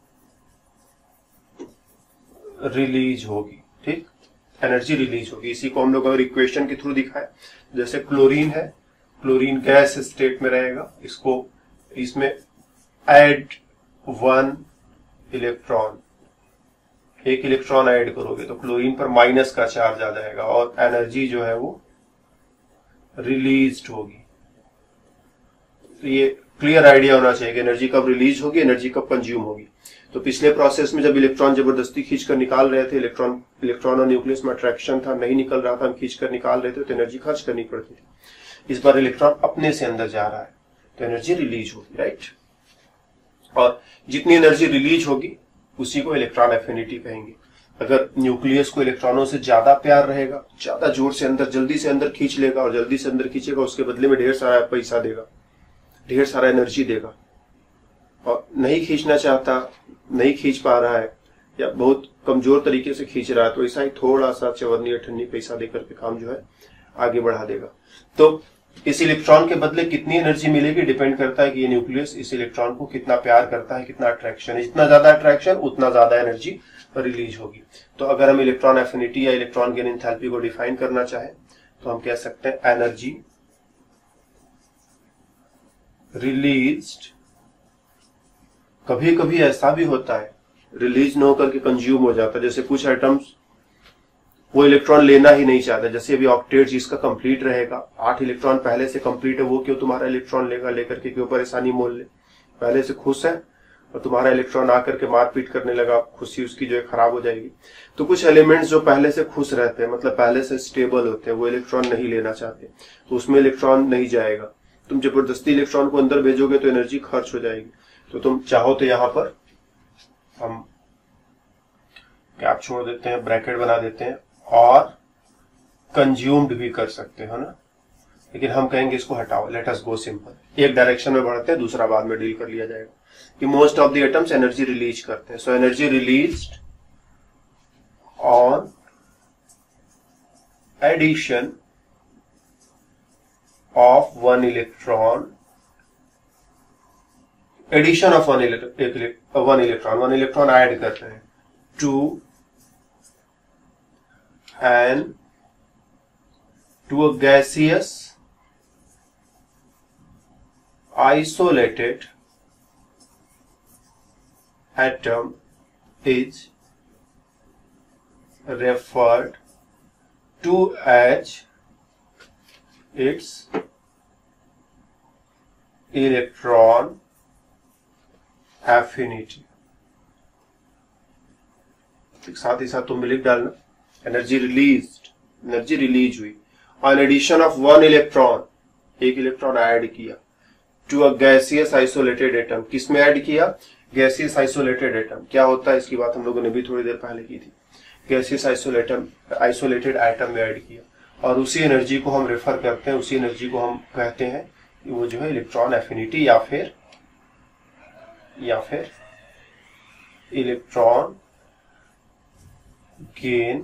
रिलीज होगी। ठीक, एनर्जी रिलीज होगी। इसी को हम लोग अगर इक्वेशन के थ्रू दिखाए, जैसे क्लोरीन है, क्लोरीन गैस स्टेट में रहेगा, इसको इसमें ऐड 1 इलेक्ट्रॉन, एक इलेक्ट्रॉन ऐड करोगे तो क्लोरीन पर माइनस का चार्ज आ जाएगा और एनर्जी जो है वो रिलीज होगी। तो ये क्लियर आइडिया होना चाहिए कि एनर्जी कब रिलीज होगी, एनर्जी कब कंज्यूम होगी। तो पिछले प्रोसेस में जब इलेक्ट्रॉन जबरदस्ती खींचकर निकाल रहे थे, इलेक्ट्रॉन और न्यूक्लियस में अट्रैक्शन था, नहीं निकल रहा था, हम खींचकर निकाल रहे थे, तो एनर्जी खर्च करनी पड़ती थी। इस बार इलेक्ट्रॉन अपने से अंदर जा रहा है तो एनर्जी रिलीज होगी, राइट। और जितनी एनर्जी रिलीज होगी उसी को इलेक्ट्रॉन एफिनिटी कहेंगे। अगर न्यूक्लियस को इलेक्ट्रॉनों से ज्यादा प्यार रहेगा, ज्यादा जोर से अंदर, जल्दी से अंदर खींच लेगा और जल्दी से अंदर खींचेगा, उसके बदले में ढेर सारा पैसा देगा, ढेर सारा एनर्जी देगा। और नहीं खींचना चाहता, नहीं खींच पा रहा है या बहुत कमजोर तरीके से खींच रहा है, तो ऐसा ही थोड़ा सा चवन्नी अठन्नी पैसा देकर के काम जो है आगे बढ़ा देगा। तो इस इलेक्ट्रॉन के बदले कितनी एनर्जी मिलेगी डिपेंड करता है कि ये न्यूक्लियस इस इलेक्ट्रॉन को कितना प्यार करता है, कितना अट्रैक्शन है। जितना ज्यादा अट्रैक्शन उतना ज्यादा एनर्जी रिलीज होगी। तो अगर हम इलेक्ट्रॉन एफिनिटी या इलेक्ट्रॉन गेन एंथैल्पी को डिफाइन करना चाहें तो हम कह सकते हैं एनर्जी रिलीज्ड। कभी कभी ऐसा भी होता है रिलीज न होकर के कंज्यूम हो जाता है, जैसे कुछ आइटम्स वो इलेक्ट्रॉन लेना ही नहीं चाहता। जैसे अभी ऑक्टेट जिसका कंप्लीट रहेगा, 8 इलेक्ट्रॉन पहले से कंप्लीट है, वो क्यों तुम्हारा इलेक्ट्रॉन लेगा, लेकर के क्यों परेशानी मोल ले। पहले से खुश है और तुम्हारा इलेक्ट्रॉन आकर के मारपीट करने लगा, खुशी उसकी जो है खराब हो जाएगी। तो कुछ एलिमेंट्स जो पहले से खुश रहते हैं, मतलब पहले से स्टेबल होते हैं, वो इलेक्ट्रॉन नहीं लेना चाहते, तो उसमें इलेक्ट्रॉन नहीं जाएगा। तुम जबरदस्ती इलेक्ट्रॉन को अंदर भेजोगे तो एनर्जी खर्च हो जाएगी। तो तुम चाहो तो यहां पर हम गैप छोड़ देते हैं, ब्रैकेट बना देते हैं, और कंज्यूम्ड भी कर सकते हो ना, लेकिन हम कहेंगे इसको हटाओ, लेट अस गो सिंपल। एक डायरेक्शन में बढ़ते हैं, दूसरा बाद में डील कर लिया जाएगा। कि most of the atoms energy release करते हैं। So energy released on addition of 1 electron, addition of 1 electron add कर रहे हैं to a gaseous isolated atom is referred to as its electron affinity। साथ ही साथ तुम लिख डालना एनर्जी रिलीज्ड, एनर्जी रिलीज हुई ऑन एडिशन ऑफ 1 इलेक्ट्रॉन, एक इलेक्ट्रॉन ऐड किया, to a gaseous isolated atom. किसमें ऐड किया? Gaseous isolated atom. क्या होता है इसकी बात हम लोगों ने भी थोड़ी देर पहले की थी। गैसियस आइसोलेटेड एटम में ऐड किया, और उसी एनर्जी को हम रेफर करते हैं, उसी एनर्जी को हम कहते हैं कि वो जो है इलेक्ट्रॉन एफिनिटी या फिर इलेक्ट्रॉन गेन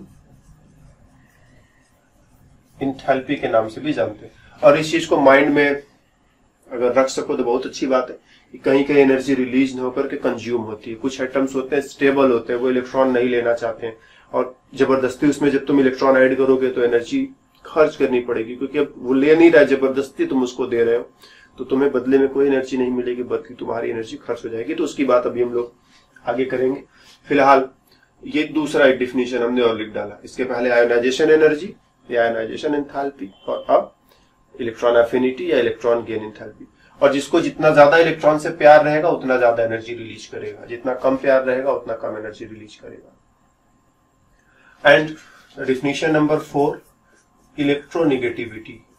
एंथैल्पी के नाम से भी जानते हैं। और इस चीज को माइंड में अगर रख सको तो बहुत अच्छी बात है कि कहीं कहीं एनर्जी रिलीज न होकर के कंज्यूम होती है। कुछ एटम्स होते हैं स्टेबल होते हैं, वो इलेक्ट्रॉन नहीं लेना चाहते हैं, और जबरदस्ती उसमें जब तुम इलेक्ट्रॉन ऐड करोगे तो एनर्जी खर्च करनी पड़ेगी, क्योंकि अब वो ले नहीं रहा है, जबरदस्ती तुम उसको दे रहे हो, तो तुम्हें बदले में कोई एनर्जी नहीं मिलेगी, बल्कि तुम्हारी एनर्जी खर्च हो जाएगी। तो उसकी बात अभी हम लोग आगे करेंगे। फिलहाल ये दूसरा एक डिफिनेशन हमने और लिख डाला। इसके पहले आयोनाइजेशन एनर्जी या आयोनाइजेशन एंथैल्पी, और अब इलेक्ट्रॉन एफिनिटी या इलेक्ट्रॉन गेन एंथैल्पी। और जिसको जितना ज्यादा इलेक्ट्रॉन से प्यार रहेगा उतना ज्यादा एनर्जी रिलीज करेगा, जितना कम प्यार रहेगा उतना कम एनर्जी रिलीज करेगा। And definition number 4, electronegativity.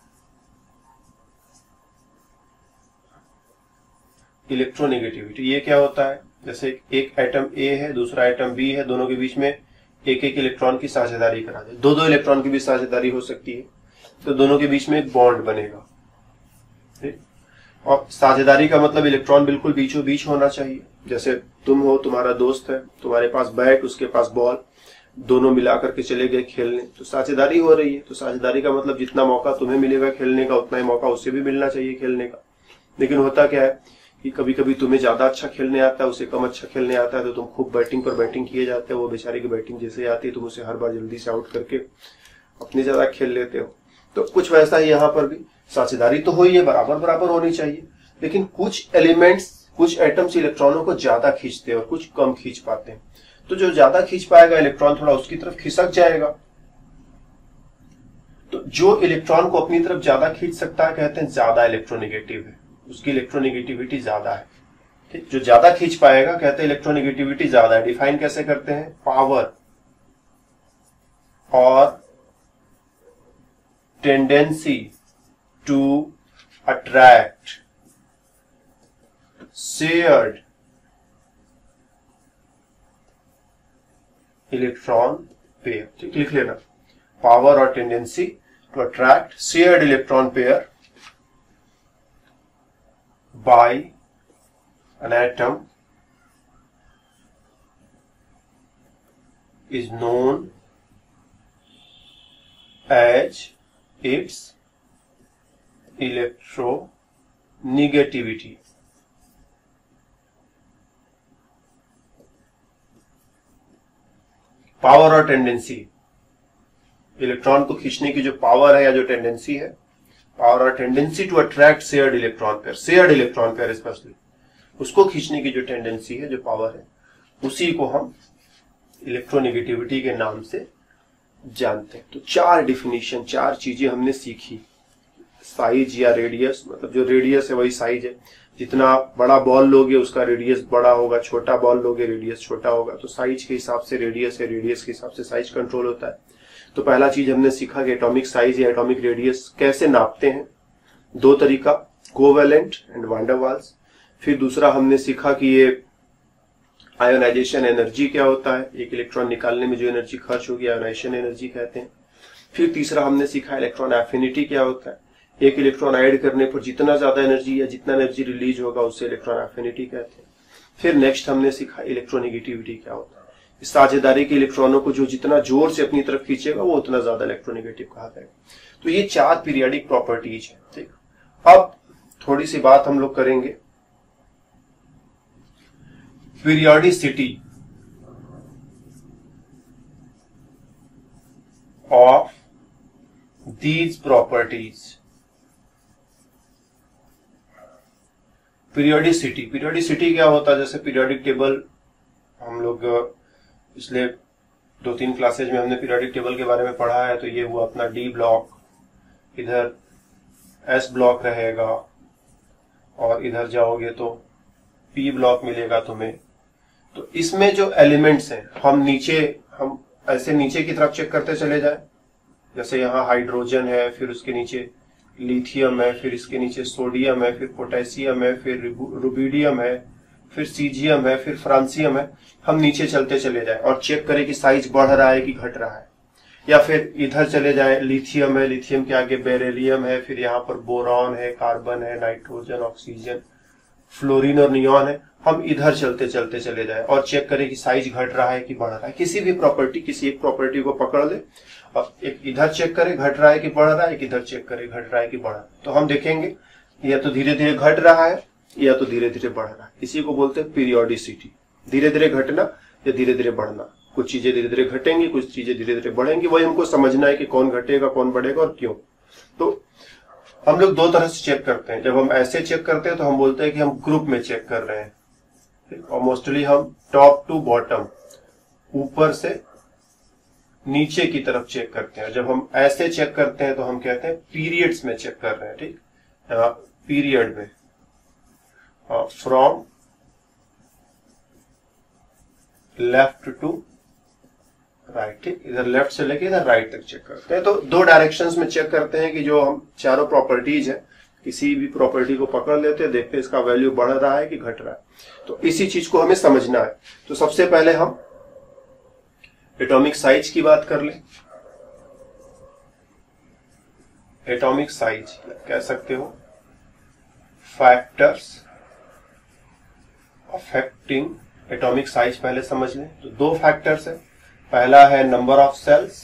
Electronegativity ये क्या होता है? जैसे एक एटम ए है, दूसरा एटम बी है, दोनों के बीच में एक एक इलेक्ट्रॉन की साझेदारी करा दे, दो इलेक्ट्रॉन की भी साझेदारी हो सकती है, तो दोनों के बीच में एक बॉन्ड बनेगा। और साझेदारी का मतलब इलेक्ट्रॉन बिल्कुल बीचों बीच होना चाहिए। जैसे तुम हो, तुम्हारा दोस्त है, तुम्हारे पास बैट, उसके पास बॉल, दोनों मिलाकर के चले गए खेलने, तो साझेदारी हो रही है। तो साझेदारी का मतलब जितना मौका तुम्हें मिलेगा खेलने का उतना ही मौका उससे भी मिलना चाहिए खेलने का। लेकिन होता क्या है कि कभी कभी तुम्हें ज्यादा अच्छा खेलने आता है, उसे कम अच्छा खेलने आता है, तो तुम खूब बैटिंग पर बैटिंग किए जाते हो, वो बेचारे की बैटिंग जैसे आती है तुम उसे हर बार जल्दी से आउट करके अपने ज्यादा खेल लेते हो। तो कुछ वैसा ही यहाँ पर भी साझेदारी तो हुई है, बराबर बराबर होनी चाहिए, लेकिन कुछ एलिमेंट्स, कुछ एटम्स इलेक्ट्रॉनों को ज्यादा खींचते हैं और कुछ कम खींच पाते हैं। तो जो ज्यादा खींच पाएगा इलेक्ट्रॉन थोड़ा उसकी तरफ खिसक जाएगा। तो जो इलेक्ट्रॉन को अपनी तरफ ज्यादा खींच सकता है कहते हैं ज्यादा इलेक्ट्रोनेगेटिव है, उसकी इलेक्ट्रोनेगेटिविटी ज्यादा है। ठीक, जो ज्यादा खींच पाएगा कहते हैं इलेक्ट्रोनेगेटिविटी ज्यादा है। डिफाइन कैसे करते हैं? पावर और tendency to attract shared electron pair. ठीक, लिख लेना, पावर और tendency to attract shared electron pair by an atom is known as its electronegativity। Power और टेंडेंसी, इलेक्ट्रॉन को खींचने की जो पावर है या जो टेंडेंसी है, पावर और tendency to attract shared electron pair, shared electron pair specially, उसको खींचने की जो टेंडेंसी है, जो पावर है, उसी को हम इलेक्ट्रोनेगेटिविटी के नाम से जानते हैं। तो 4 डिफिनीशन, 4 चीजें हमने सीखी। साइज या रेडियस, मतलब जो रेडियस है वही साइज है। जितना बड़ा बॉल लोगे उसका रेडियस बड़ा होगा, छोटा बॉल लोगे रेडियस छोटा होगा। तो साइज के हिसाब से रेडियस है, रेडियस के हिसाब से साइज कंट्रोल होता है। तो पहला चीज हमने सीखा कि एटॉमिक साइज या एटॉमिक रेडियस कैसे नापते हैं। 2 तरीका, covalent and van der Waals. फिर दूसरा हमने सीखा कि ये आयोनाइजेशन एनर्जी क्या होता है, एक इलेक्ट्रॉन निकालने में जो एनर्जी खर्च होगी आयोनाइजेशन एनर्जी कहते हैं। फिर तीसरा हमने सीखा इलेक्ट्रॉन एफिनिटी क्या होता है, एक इलेक्ट्रॉन ऐड करने पर जितना ज्यादा एनर्जी या जितना एनर्जी रिलीज होगा उससे इलेक्ट्रॉन एफिनिटी कहते हैं। फिर नेक्स्ट हमने सीखा इलेक्ट्रोनेगेटिविटी क्या होता है, साझेदारी के इलेक्ट्रॉनों को जो जितना जोर से अपनी तरफ खींचेगा वो उतना ज्यादा इलेक्ट्रोनेगेटिव कहा जाएगा। तो ये 4 पीरियोडिक प्रॉपर्टीज है। ठीक, अब थोड़ी सी बात हम लोग करेंगे periodicity of these properties. Periodicity क्या होता है? जैसे पीरियोडिक टेबल हम लोग पिछले 2-3 क्लासेज में हमने पीरियोडिक टेबल के बारे में पढ़ा है। तो ये हुआ अपना डी ब्लॉक, इधर एस ब्लॉक रहेगा और इधर जाओगे तो पी ब्लॉक मिलेगा तुम्हें। तो इसमें जो एलिमेंट्स हैं हम ऐसे नीचे की तरफ चेक करते चले जाए। जैसे यहाँ हाइड्रोजन है, फिर उसके नीचे लिथियम है, फिर इसके नीचे सोडियम है, फिर पोटेशियम है, फिर रुबिडियम है, फिर सीजियम है, फिर फ्रांसियम है। हम नीचे चलते चले जाए और चेक करें कि साइज बढ़ रहा है कि घट रहा है। या फिर इधर चले जाए, लिथियम है, लिथियम के आगे बेरिलियम है, फिर यहाँ पर बोरॉन है, कार्बन है, नाइट्रोजन, ऑक्सीजन, फ्लोरीन और नियॉन है। हम इधर चलते चलते चले जाए और चेक करें कि साइज घट रहा है कि बढ़ रहा है। किसी भी प्रॉपर्टी, किसी एक प्रॉपर्टी को पकड़ ले और एक इधर चेक करे घट रहा है कि बढ़ रहा है, एक इधर चेक करे घट रहा है कि बढ़ रहा है। तो हम देखेंगे या तो धीरे धीरे घट रहा है या तो धीरे धीरे बढ़ रहा है। इसी को बोलते हैं पीरियोडिसिटी, धीरे धीरे घटना या धीरे धीरे बढ़ना। कुछ चीजें धीरे धीरे घटेंगी, कुछ चीजें धीरे धीरे बढ़ेंगी। वही हमको समझना है कि कौन घटेगा, कौन बढ़ेगा और क्यों। तो हम लोग 2 तरह से चेक करते हैं। जब हम ऐसे चेक करते हैं तो हम बोलते हैं कि हम ग्रुप में चेक कर रहे हैं, और मोस्टली हम टॉप टू बॉटम, ऊपर से नीचे की तरफ चेक करते हैं। जब हम ऐसे चेक करते हैं तो हम कहते हैं पीरियड्स में चेक कर रहे हैं, ठीक, पीरियड में, फ्रॉम लेफ्ट टू राइट, ठीक, इधर लेफ्ट से लेके इधर राइट तक चेक करते हैं। तो दो डायरेक्शंस में चेक करते हैं कि जो हम चारों प्रॉपर्टीज है, किसी भी प्रॉपर्टी को पकड़ लेते हैं, देखते हैं इसका वैल्यू बढ़ रहा है कि घट रहा है। तो इसी चीज को हमें समझना है। तो सबसे पहले हम एटॉमिक साइज की बात कर लें। एटॉमिक साइज कह सकते हो फैक्टर्स अफेक्टिंग एटॉमिक साइज। पहले समझ लें। तो दो फैक्टर्स है। पहला है नंबर ऑफ सेल्स,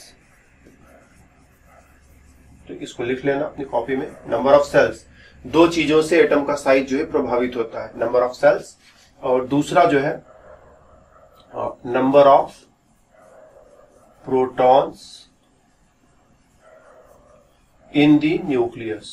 तो इसको लिख लेना अपनी कॉपी में। नंबर ऑफ सेल्स, दो चीजों से एटम का साइज जो है प्रभावित होता है, नंबर ऑफ सेल्स, और दूसरा जो है number of protons in the nucleus.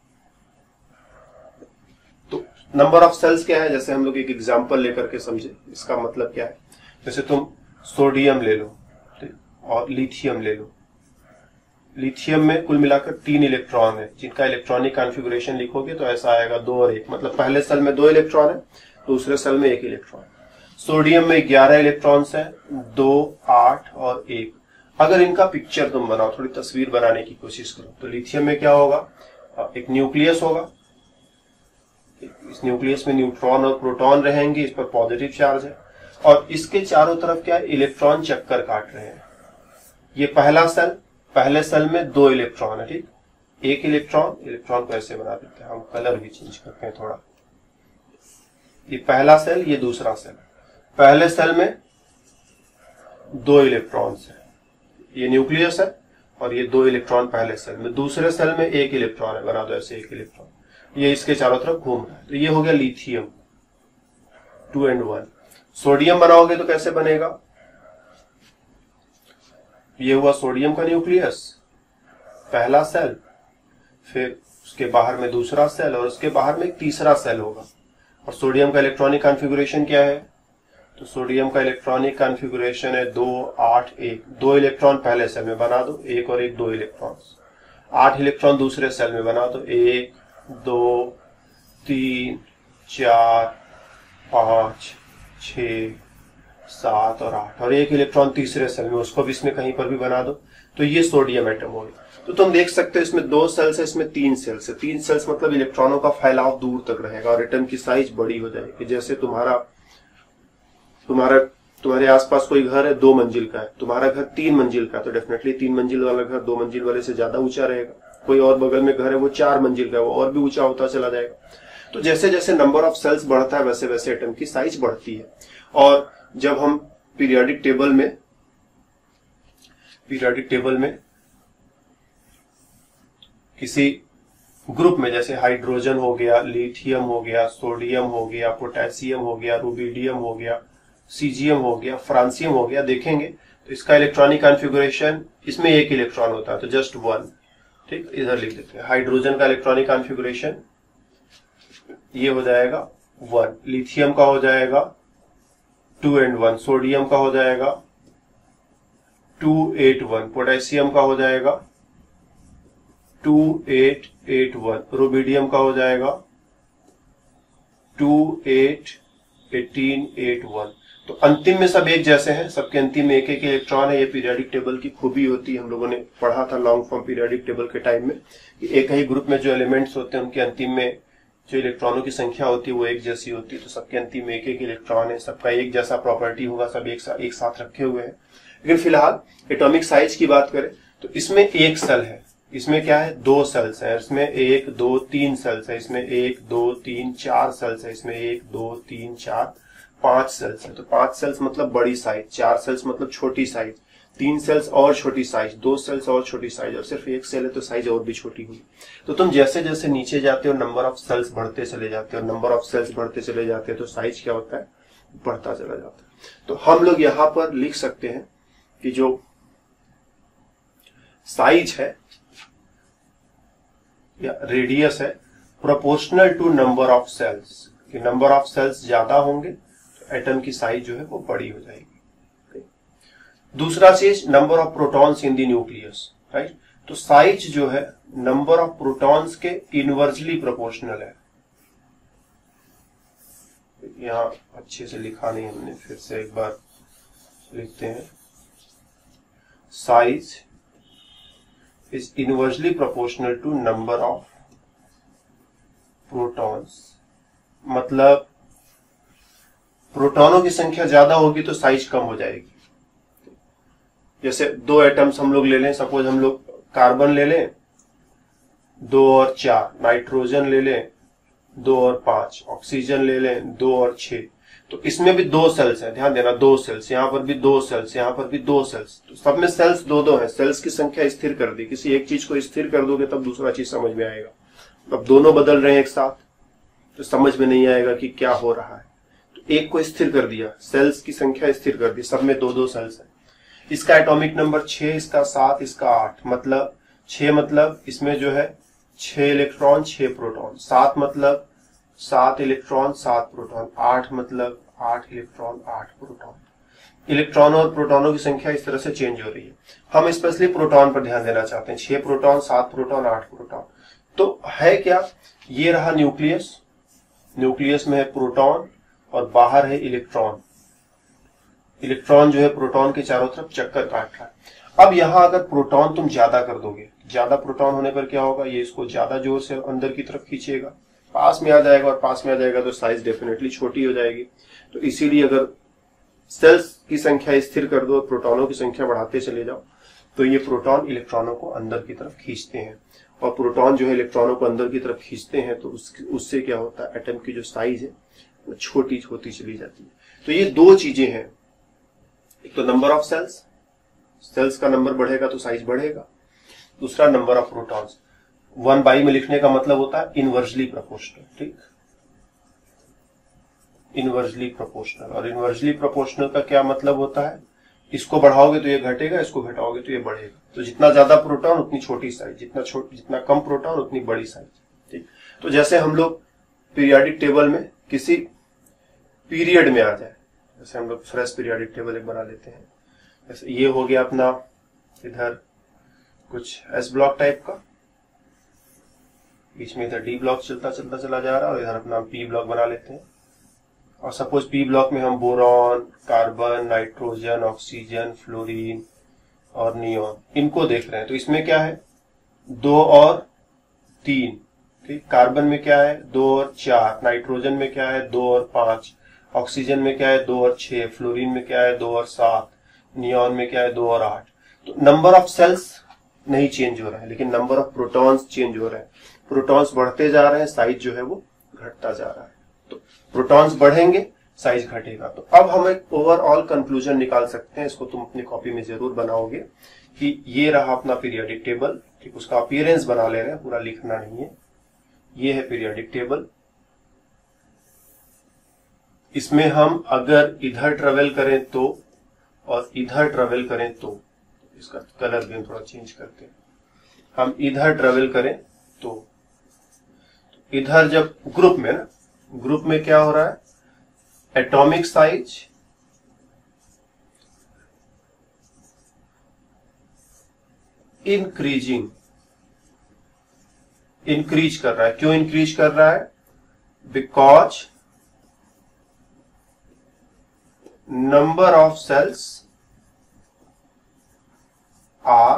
तो नंबर ऑफ सेल्स क्या है, जैसे हम लोग एक एग्जांपल लेकर के समझे इसका मतलब क्या है। जैसे तुम सोडियम ले लो और लिथियम ले लो। लिथियम में कुल मिलाकर 3 इलेक्ट्रॉन है, जिनका इलेक्ट्रॉनिक कॉन्फ़िगरेशन लिखोगे तो ऐसा आएगा 2 और 1, मतलब पहले सेल में 2 इलेक्ट्रॉन है, दूसरे सेल में 1 इलेक्ट्रॉन। सोडियम में 11 इलेक्ट्रॉन्स है, 2, 8 और 1। अगर इनका पिक्चर तुम बनाओ, थोड़ी तस्वीर बनाने की कोशिश करो, तो लिथियम में क्या होगा, एक न्यूक्लियस होगा, इस न्यूक्लियस में न्यूट्रॉन और प्रोटॉन रहेंगे, इस पर पॉजिटिव चार्ज है, और इसके चारों तरफ क्या है, इलेक्ट्रॉन चक्कर काट रहे हैं। ये पहला सेल, पहले सेल में 2 इलेक्ट्रॉन है, ठीक, 1 इलेक्ट्रॉन को ऐसे बना देते हैं, हम कलर भी चेंज करते हैं थोड़ा। ये पहला सेल, ये दूसरा सेल। पहले सेल में 2 इलेक्ट्रॉन्स है, ये न्यूक्लियस है, और ये 2 इलेक्ट्रॉन पहले सेल में। दूसरे सेल में 1 इलेक्ट्रॉन है, बना दो ऐसे 1 इलेक्ट्रॉन, ये इसके चारों तरफ घूम रहा है। तो ये हो गया लिथियम 2 and 1। सोडियम बनाओगे तो कैसे बनेगा, ये हुआ सोडियम का न्यूक्लियस, पहला सेल, फिर उसके बाहर में दूसरा सेल, और उसके बाहर में एक तीसरा सेल होगा। और सोडियम का इलेक्ट्रॉनिक कॉन्फ़िगरेशन क्या है, तो सोडियम का इलेक्ट्रॉनिक कॉन्फ़िगरेशन है 2, 8, 1। 2 इलेक्ट्रॉन पहले सेल में बना दो, 1 और 1 2 इलेक्ट्रॉन। 8 इलेक्ट्रॉन दूसरे सेल में बना दो, 1, 2, 3, 4, 5, 6, 7 और 8, और 1 इलेक्ट्रॉन तीसरे सेल में, उसको भी इसमें कहीं पर भी बना दो। तो ये सोडियम एटम हो गया। तो तुम देख सकते हो इसमें 2 सेल्स है, इसमें 3 सेल्स है। 3 सेल्स मतलब इलेक्ट्रॉनों का फैलाव दूर तक रहेगा और एटम की साइज बड़ी हो जाएगी। जैसे तुम्हारे आसपास कोई घर है 2 मंजिल का है, तुम्हारा घर 3 मंजिल का, तो डेफिनेटली 3 मंजिल वाला घर 2 मंजिल वाले से ज्यादा ऊंचा रहेगा। कोई और बगल में घर है वो 4 मंजिल का है, वो और भी ऊंचा होता चला जाएगा। तो जैसे जैसे नंबर ऑफ सेल्स बढ़ता है वैसे वैसे एटम की साइज बढ़ती है। और जब हम पीरियोडिक टेबल में किसी ग्रुप में, जैसे हाइड्रोजन हो गया, लिथियम हो गया, सोडियम हो गया, पोटेशियम हो गया, रुबिडियम हो गया, सीजियम हो गया, फ्रांसियम हो गया, देखेंगे तो इसका इलेक्ट्रॉनिक कॉन्फ़िगरेशन, इसमें 1 इलेक्ट्रॉन होता है, तो जस्ट 1, ठीक, इधर लिख देते हैं। हाइड्रोजन का इलेक्ट्रॉनिक कॉन्फ़िगरेशन ये हो जाएगा 1, लिथियम का हो जाएगा 2 and 1, सोडियम का हो जाएगा 2, 8, 1, पोटेशियम का हो जाएगा 2, 8, 8, 1, रुबिडियम का हो जाएगा 2, 8, 18, 8, 1। तो अंतिम में सब एक जैसे हैं, सबके अंतिम में 1-1 इलेक्ट्रॉन है। ये पीरियोडिक टेबल की खूबी होती है, हम लोगों ने पढ़ा था लॉन्ग फॉर्म पीरियोडिक टेबल के टाइम में, कि एक ही ग्रुप में जो एलिमेंट्स होते हैं उनके अंतिम में जो इलेक्ट्रॉनों की संख्या होती है वो एक जैसी होती है। तो सबके अंतिम में 1-1 इलेक्ट्रॉन है, सबका एक जैसा प्रॉपर्टी होगा, सब एक साथ रखे हुए हैं। लेकिन फिलहाल एटॉमिक साइज की बात करें तो इसमें 1 सेल है, इसमें क्या है 2 सेल्स है, इसमें 1, 2, 3 सेल्स है, इसमें 1, 2, 3, 4 सेल्स है, इसमें 1, 2, 3, 4, 5 सेल्स है। तो 5 सेल्स मतलब बड़ी साइज, 4 सेल्स मतलब छोटी साइज, 3 सेल्स और छोटी साइज, 2 सेल्स और छोटी साइज, और सिर्फ 1 सेल है तो साइज और भी छोटी हुई। तो तुम जैसे जैसे नीचे जाते हो नंबर ऑफ सेल्स बढ़ते चले जाते हो, नंबर ऑफ सेल्स बढ़ते चले जाते हैं, तो साइज क्या होता है, बढ़ता चला जाता है। तो हम लोग यहां पर लिख सकते हैं कि जो साइज है या रेडियस है proportional to number of shells, कि नंबर ऑफ सेल्स ज्यादा होंगे तो एटम की साइज जो है वो बड़ी हो जाएगी। दूसरा चीज number of protons in the nucleus, right. तो साइज जो है नंबर ऑफ प्रोटॉन्स के इनवर्सली प्रोपोर्शनल है। यहां अच्छे से लिखा नहीं हमने, फिर से एक बार लिखते हैं। Size is inversely proportional to number of protons, मतलब प्रोटॉनों की संख्या ज्यादा होगी तो साइज कम हो जाएगी। जैसे दो एटम्स हम लोग ले लें, सपोज हम लोग कार्बन ले लें 2 और 4, नाइट्रोजन ले लें 2 और 5, ऑक्सीजन ले लें 2 और 6। तो इसमें भी 2 सेल्स हैं, ध्यान देना 2 सेल्स, यहां पर भी 2 सेल्स, यहां पर भी 2 सेल्स, तो सब में सेल्स 2-2 हैं। सेल्स की संख्या स्थिर कर दी, किसी एक चीज को स्थिर कर दोगे तब दूसरा चीज समझ में आएगा। अब दोनों बदल रहे हैं एक साथ तो समझ में नहीं आएगा कि क्या हो रहा है। तो एक को स्थिर कर दिया, सेल्स की संख्या स्थिर कर दी, सब में 2-2 सेल्स है। इसका एटॉमिक नंबर 6, इसका 7, इसका 8, मतलब 6 मतलब इसमें जो है 6 इलेक्ट्रॉन 6 प्रोटॉन, 7 मतलब 7 इलेक्ट्रॉन 7 प्रोटॉन, 8 मतलब 8 इलेक्ट्रॉन 8 प्रोटॉन। इलेक्ट्रॉनों और प्रोटॉनों की संख्या इस तरह से चेंज हो रही है। हम स्पेशली प्रोटॉन पर ध्यान देना चाहते हैं, 6 प्रोटॉन 7 प्रोटॉन 8 प्रोटॉन। तो है क्या, ये रहा न्यूक्लियस, न्यूक्लियस में है प्रोटॉन और बाहर है इलेक्ट्रॉन। इलेक्ट्रॉन जो है प्रोटॉन के चारों तरफ चक्कर काट रहा है। अब यहां अगर प्रोटॉन तुम ज्यादा कर दोगे, ज्यादा प्रोटॉन होने पर क्या होगा, ये इसको ज्यादा जोर से अंदर की तरफ खींचेगा, पास में आ जाएगा, और पास में आ जाएगा तो साइज डेफिनेटली छोटी हो जाएगी। तो इसीलिए अगर सेल्स की संख्या स्थिर कर दो और प्रोटॉनों की संख्या बढ़ाते चले जाओ तो ये प्रोटॉन इलेक्ट्रॉनों को अंदर की तरफ खींचते हैं, और प्रोटॉन जो है इलेक्ट्रॉनों को अंदर की तरफ खींचते हैं तो उससे क्या होता है, एटम की जो साइज है वो छोटी होती चली जाती है। तो ये 2 चीजें हैं, एक तो नंबर ऑफ सेल्स, सेल्स का नंबर बढ़ेगा तो साइज बढ़ेगा, दूसरा नंबर ऑफ प्रोटॉन्स। 1/, में लिखने का मतलब होता है इनवर्सली प्रोपोर्शनल, ठीक, इनवर्सली प्रोपोर्शनल। और इनवर्सली प्रोपोर्शनल का क्या मतलब होता है, इसको बढ़ाओगे तो ये घटेगा, इसको घटाओगे तो ये बढ़ेगा। तो जितना ज्यादा प्रोटॉन उतनी छोटी साइज, जितना कम प्रोटॉन उतनी बड़ी साइज, ठीक। तो जैसे हम लोग पीरियोडिक टेबल में किसी पीरियड में आ जाए, जैसे हम लोग फ्रेश पीरियोडिक टेबल एक बना लेते हैं, जैसे ये हो गया अपना इधर कुछ एस ब्लॉक टाइप का, बीच में इधर डी ब्लॉक चलता चलता चला जा रहा है, और इधर अपना पी ब्लॉक बना लेते हैं। और सपोज पी ब्लॉक में हम boron, carbon, nitrogen, oxygen, fluorine और नियोन, इनको देख रहे हैं। तो इसमें क्या है, 2 और 3, ठीक। कार्बन में क्या है, 2 और 4, नाइट्रोजन में क्या है, 2 और 5, ऑक्सीजन में क्या है, 2 और 6, फ्लोरीन में क्या है, 2 और 7, नियोन में क्या है, 2 और 8। तो नंबर ऑफ सेल्स नहीं चेंज हो रहा है, लेकिन नंबर ऑफ प्रोटॉन्स चेंज हो रहे हैं। प्रोटॉन्स बढ़ते जा रहे हैं, साइज जो है वो घटता जा रहा है। तो प्रोटॉन्स बढ़ेंगे, साइज घटेगा। तो अब हम एक ओवरऑल कंक्लूजन निकाल सकते हैं, इसको तुम अपनी कॉपी में जरूर बनाओगे, कि ये रहा अपना पीरियोडिक टेबल, ठीक। उसका अपीयरेंस बना ले रहे हैं, पूरा लिखना नहीं है। ये है पीरियोडिक टेबल, इसमें हम अगर इधर ट्रेवल करें तो और इधर ट्रेवल करें तो, इसका कलर भी हम थोड़ा चेंज करते हैं, हम इधर ट्रेवल करें तो इधर जब ग्रुप में ना, ग्रुप में क्या हो रहा है, एटॉमिक साइज इंक्रीज कर रहा है। क्यों इंक्रीज कर रहा है, because number of shells are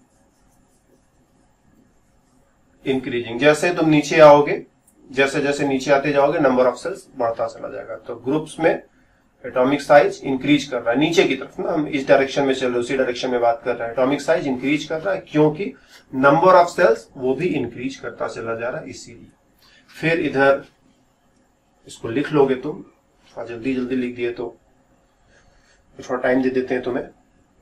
increasing. जैसे तुम नीचे आओगे, जैसे जैसे नीचे आते जाओगे नंबर ऑफ सेल्स बढ़ता चला जाएगा। तो ग्रुप्स में एटॉमिक साइज इंक्रीज कर रहा है नीचे की तरफ ना, हम इस डायरेक्शन में चल रहे, उसी डायरेक्शन में बात कर रहे हैं। एटॉमिक साइज इंक्रीज कर रहा है क्योंकि नंबर ऑफ सेल्स वो भी इंक्रीज करता चला जा रहा है, इसीलिए। फिर इधर इसको लिख लोगे तुम, जल्दी जल्दी लिख दिए तो थोड़ा टाइम दे देते हैं तुम्हें।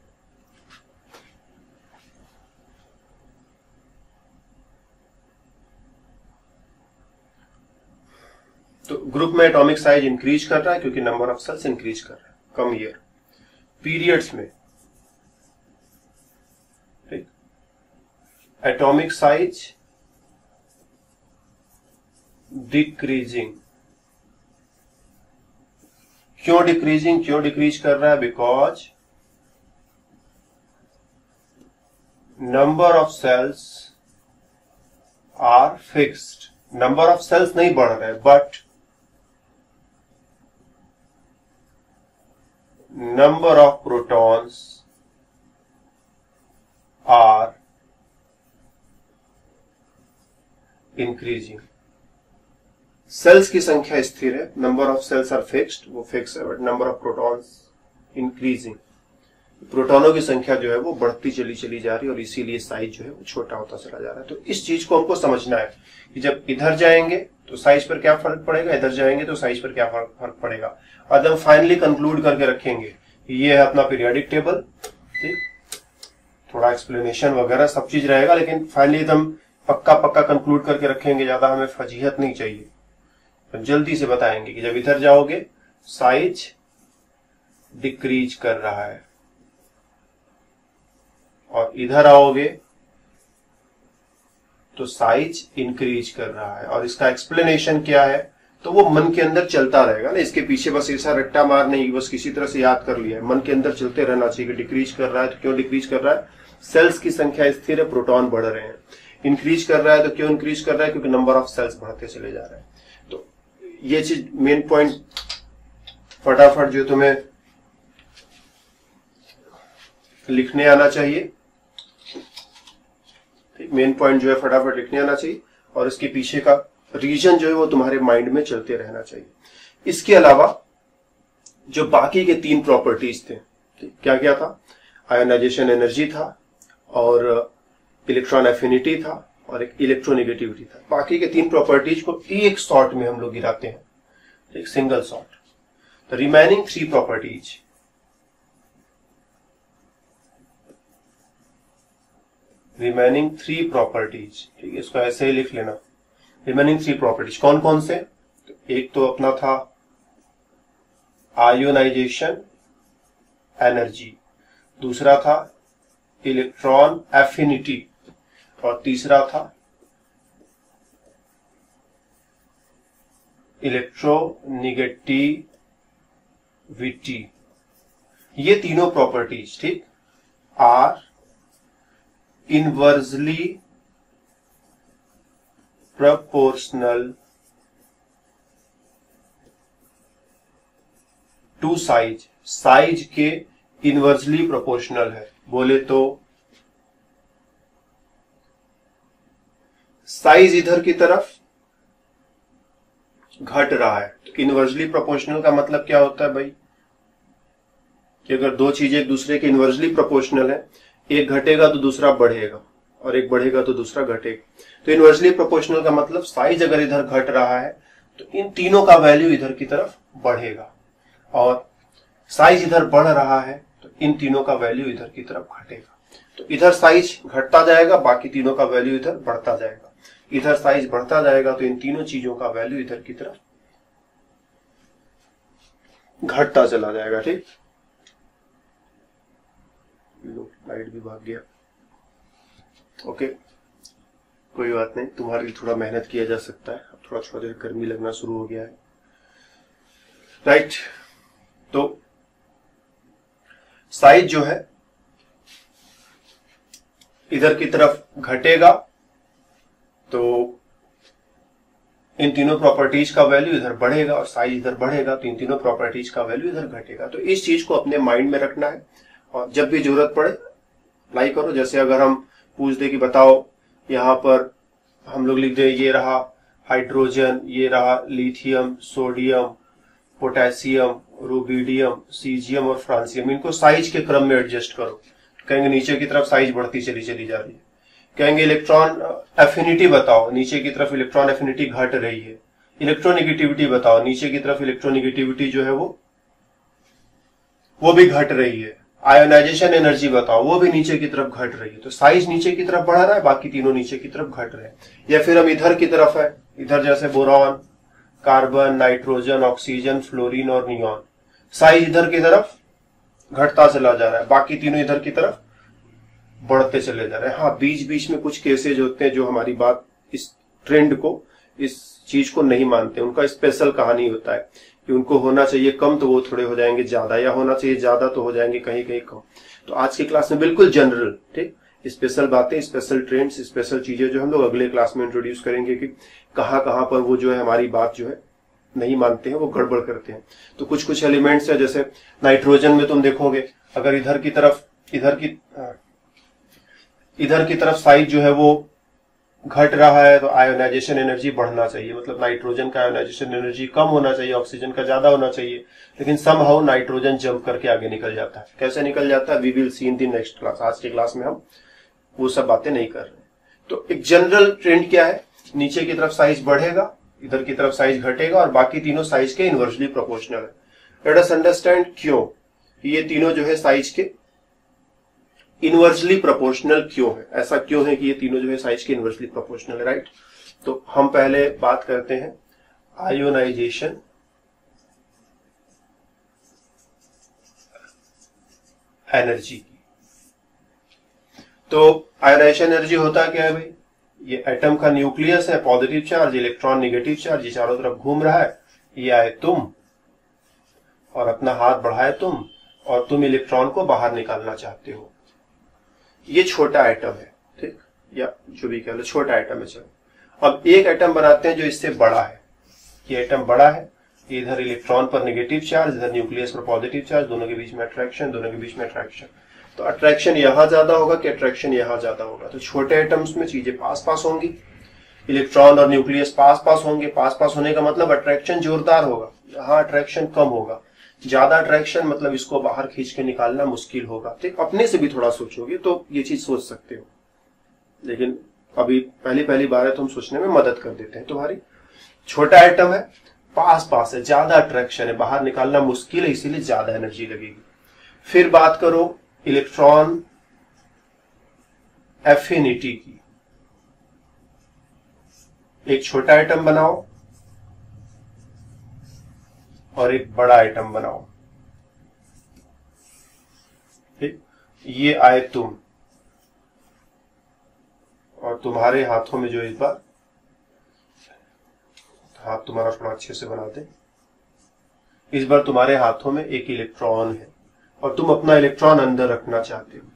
तो ग्रुप में एटॉमिक साइज इंक्रीज कर रहा है क्योंकि नंबर ऑफ सेल्स इंक्रीज कर रहा है, कम ईयर। पीरियड्स में ठीक, एटॉमिक साइज डिक्रीजिंग। क्यों डिक्रीजिंग, क्यों डिक्रीज कर रहा है, because number of shells are fixed, number of shells नहीं बढ़ रहे, but number of protons are increasing. सेल्स की संख्या स्थिर है, number of shells are fixed, वो फिक्स है, but number of protons increasing, प्रोटॉनों की संख्या जो है वो बढ़ती चली जा रही है और इसीलिए साइज जो है वो छोटा होता चला जा रहा है। तो इस चीज को हमको समझना है कि जब इधर जाएंगे तो साइज पर क्या फर्क पड़ेगा, इधर जाएंगे तो साइज पर क्या फर्क पड़ेगा। और हम फाइनली कंक्लूड करके रखेंगे, ये है अपना पीरियोडिक टेबल, ठीक, थोड़ा एक्सप्लेनेशन वगैरह सब चीज रहेगा, लेकिन फाइनली एकदम पक्का कंक्लूड करके रखेंगे, ज्यादा हमें फजीहत नहीं चाहिए। तो जल्दी से बताएंगे कि जब इधर जाओगे साइज डिक्रीज कर रहा है और इधर आओगे तो साइज इंक्रीज कर रहा है, और इसका एक्सप्लेनेशन क्या है तो वो मन के अंदर चलता रहेगा ना, इसके पीछे बस ऐसा रट्टा मार नहीं, बस किसी तरह से याद कर लिया है, मन के अंदर चलते रहना चाहिए। डिक्रीज कर रहा है तो क्यों डिक्रीज कर रहा है, सेल्स की संख्या स्थिर है, प्रोटॉन बढ़ रहे हैं। इंक्रीज कर रहा है तो क्यों इंक्रीज कर रहा है, क्योंकि नंबर ऑफ सेल्स बढ़ते चले जा रहे हैं। तो ये चीज मेन पॉइंट फटाफट जो तुम्हें लिखने आना चाहिए, मेन पॉइंट जो है फटाफट लिखने आना चाहिए, और इसके पीछे का रीजन जो है वो तुम्हारे माइंड में चलते रहना चाहिए। इसके अलावा जो बाकी के 3 प्रॉपर्टीज थे, क्या क्या था, आयोनाइजेशन एनर्जी था और इलेक्ट्रॉन एफिनिटी था और एक इलेक्ट्रोनेगेटिविटी था। बाकी के 3 प्रॉपर्टीज को एक शॉट में हम लोग गिराते हैं, एक सिंगल शॉट। तो रिमेनिंग 3 प्रॉपर्टीज, रिमेनिंग 3 प्रॉपर्टीज, ठीक है, इसको ऐसे ही लिख लेना। रिमेनिंग 3 प्रॉपर्टीज कौन कौन से, तो एक तो अपना था आयोनाइजेशन एनर्जी, दूसरा था इलेक्ट्रॉन एफिनिटी और तीसरा था इलेक्ट्रोनेगेटिविटी। ये तीनों प्रॉपर्टीज, ठीक, are inversely proportional to size, size के इनवर्सली प्रोपोर्शनल है। बोले तो साइज इधर की तरफ घट रहा है, तो इनवर्सली प्रोपोर्शनल का मतलब क्या होता है भाई, कि अगर 2 चीजें एक दूसरे के इनवर्सली प्रोपोर्शनल है, एक घटेगा तो दूसरा बढ़ेगा और एक बढ़ेगा तो दूसरा घटेगा। तो इनवर्सली प्रोपोर्शनल का मतलब साइज अगर इधर घट रहा है तो इन तीनों का वैल्यू इधर की तरफ बढ़ेगा, और साइज इधर बढ़ रहा है तो इन तीनों का वैल्यू इधर की तरफ घटेगा। तो इधर साइज घटता जाएगा, बाकी तीनों का वैल्यू इधर बढ़ता जाएगा। इधर साइज बढ़ता जाएगा तो इन तीनों चीजों का वैल्यू इधर की तरफ घटता चला जाएगा, ठीक। लाइट भी भाग गया, ओके, कोई बात नहीं, तुम्हारे लिए थोड़ा मेहनत किया जा सकता है। अब थोड़ा थोड़ा देर गर्मी लगना शुरू हो गया है, राइट। तो साइज जो है इधर की तरफ घटेगा तो इन तीनों प्रॉपर्टीज का वैल्यू इधर बढ़ेगा, और साइज इधर बढ़ेगा तो इन तीनों प्रॉपर्टीज का वैल्यू इधर घटेगा। तो इस चीज को अपने माइंड में रखना है, और जब भी जरूरत पड़े अप्लाई करो। जैसे अगर हम पूछ दे कि बताओ, यहां पर हम लोग लिख दे ये रहा हाइड्रोजन, ये रहा lithium, sodium, potassium, rubidium, caesium और फ्रांसियम, इनको साइज के क्रम में एडजस्ट करो। कहेंगे नीचे की तरफ साइज बढ़ती चली जा रही है। कहेंगे इलेक्ट्रॉन एफिनिटी बताओ, नीचे की तरफ इलेक्ट्रॉन एफिनिटी घट रही है। इलेक्ट्रोनेगेटिविटी बताओ, नीचे की तरफ इलेक्ट्रोनेगेटिविटी जो है वो भी घट रही है। आयोनाइजेशन एनर्जी बताओ, वो भी नीचे की तरफ घट रही है। तो साइज नीचे की तरफ बढ़ रहा है, बाकी तीनों नीचे की तरफ घट रहे हैं। या फिर हम इधर की तरफ है, इधर जैसे boron, carbon, nitrogen, oxygen, fluorine और नियॉन, साइज इधर की तरफ घटता चला जा रहा है, बाकी तीनों इधर की तरफ बढ़ते चले जा रहे हैं। हाँ, बीच बीच में कुछ केसेज होते हैं जो हमारी बात, इस ट्रेंड को, इस चीज को नहीं मानते। उनका स्पेशल कहानी होता है कि उनको होना चाहिए कम तो वो थोड़े हो जाएंगे ज्यादा, या होना चाहिए ज्यादा तो हो जाएंगे कहीं कहीं कम। तो आज की क्लास में बिल्कुल जनरल, ठीक, स्पेशल बातें, स्पेशल ट्रेंड्स, स्पेशल चीजें जो हम लोग अगले क्लास में इंट्रोड्यूस करेंगे कि कहाँ कहाँ पर वो जो है हमारी बात जो है नहीं मानते हैं, वो गड़बड़ करते हैं। तो कुछ कुछ एलिमेंट्स है, जैसे नाइट्रोजन में तुम देखोगे अगर इधर की तरफ साइज जो है वो घट रहा है तो आयोनाइजेशन एनर्जी बढ़ना चाहिए, मतलब नाइट्रोजन का आयोनाइजेशन एनर्जी कम होना चाहिए, ऑक्सीजन का ज्यादा होना चाहिए, लेकिन समहाउ नाइट्रोजन जंप करके आगे निकल जाता है। कैसे निकल जाता है, we will see in the next class. आज के क्लास में हम वो सब बातें नहीं कर रहे। तो एक जनरल ट्रेंड क्या है, नीचे की तरफ साइज बढ़ेगा, इधर की तरफ साइज घटेगा और बाकी तीनों साइज के इनवर्सली प्रोपोर्शनल है। लेट अस अंडरस्टैंड क्यों ये तीनों जो है साइज के इनवर्सली प्रोपोर्शनल क्यों है, ऐसा क्यों है कि ये तीनों जो है साइज के इनवर्सली प्रोपोर्शनल है, राइट। तो हम पहले बात करते हैं आयोनाइजेशन एनर्जी की। तो आयोनाइजेशन एनर्जी होता क्या है भाई, ये एटम का न्यूक्लियस है, positive charge, electron negative charge, ये चारों तरफ घूम रहा है, ये आए तुम और अपना हाथ बढ़ाए तुम, और तुम इलेक्ट्रॉन को बाहर निकालना चाहते हो। ये छोटा एटम है, ठीक, या जो भी कह लो छोटा एटम है। चलो अब एक एटम बनाते हैं जो इससे बड़ा है। ये एटम बड़ा है, इधर इलेक्ट्रॉन पर नेगेटिव चार्ज, इधर न्यूक्लियस पर पॉजिटिव चार्ज, दोनों के बीच में अट्रैक्शन, दोनों के बीच में अट्रैक्शन। तो अट्रैक्शन यहां ज्यादा होगा कि अट्रैक्शन यहां ज्यादा होगा, तो छोटे एटम्स में चीजें पास पास होंगी, इलेक्ट्रॉन और न्यूक्लियस पास पास होंगे। पास पास होने का मतलब अट्रैक्शन जोरदार होगा, यहाँ अट्रैक्शन कम होगा। ज्यादा अट्रैक्शन मतलब इसको बाहर खींच के निकालना मुश्किल होगा, ठीक। अपने से भी थोड़ा सोचोगे तो ये चीज सोच सकते हो, लेकिन अभी पहली बार है तो हम सोचने में मदद कर देते हैं तुम्हारी। छोटा एटम है, पास पास है, ज्यादा अट्रैक्शन है, बाहर निकालना मुश्किल है, इसीलिए ज्यादा एनर्जी लगेगी। फिर बात करो इलेक्ट्रॉन एफिनिटी की। एक छोटा एटम बनाओ और एक बड़ा आइटम बनाओ, ठीक। ये आए तुम और तुम्हारे हाथों में जो इस बार हाथ तुम्हारा थोड़ा अच्छे से बना दे, इस बार तुम्हारे हाथों में एक इलेक्ट्रॉन है और तुम अपना इलेक्ट्रॉन अंदर रखना चाहते हो।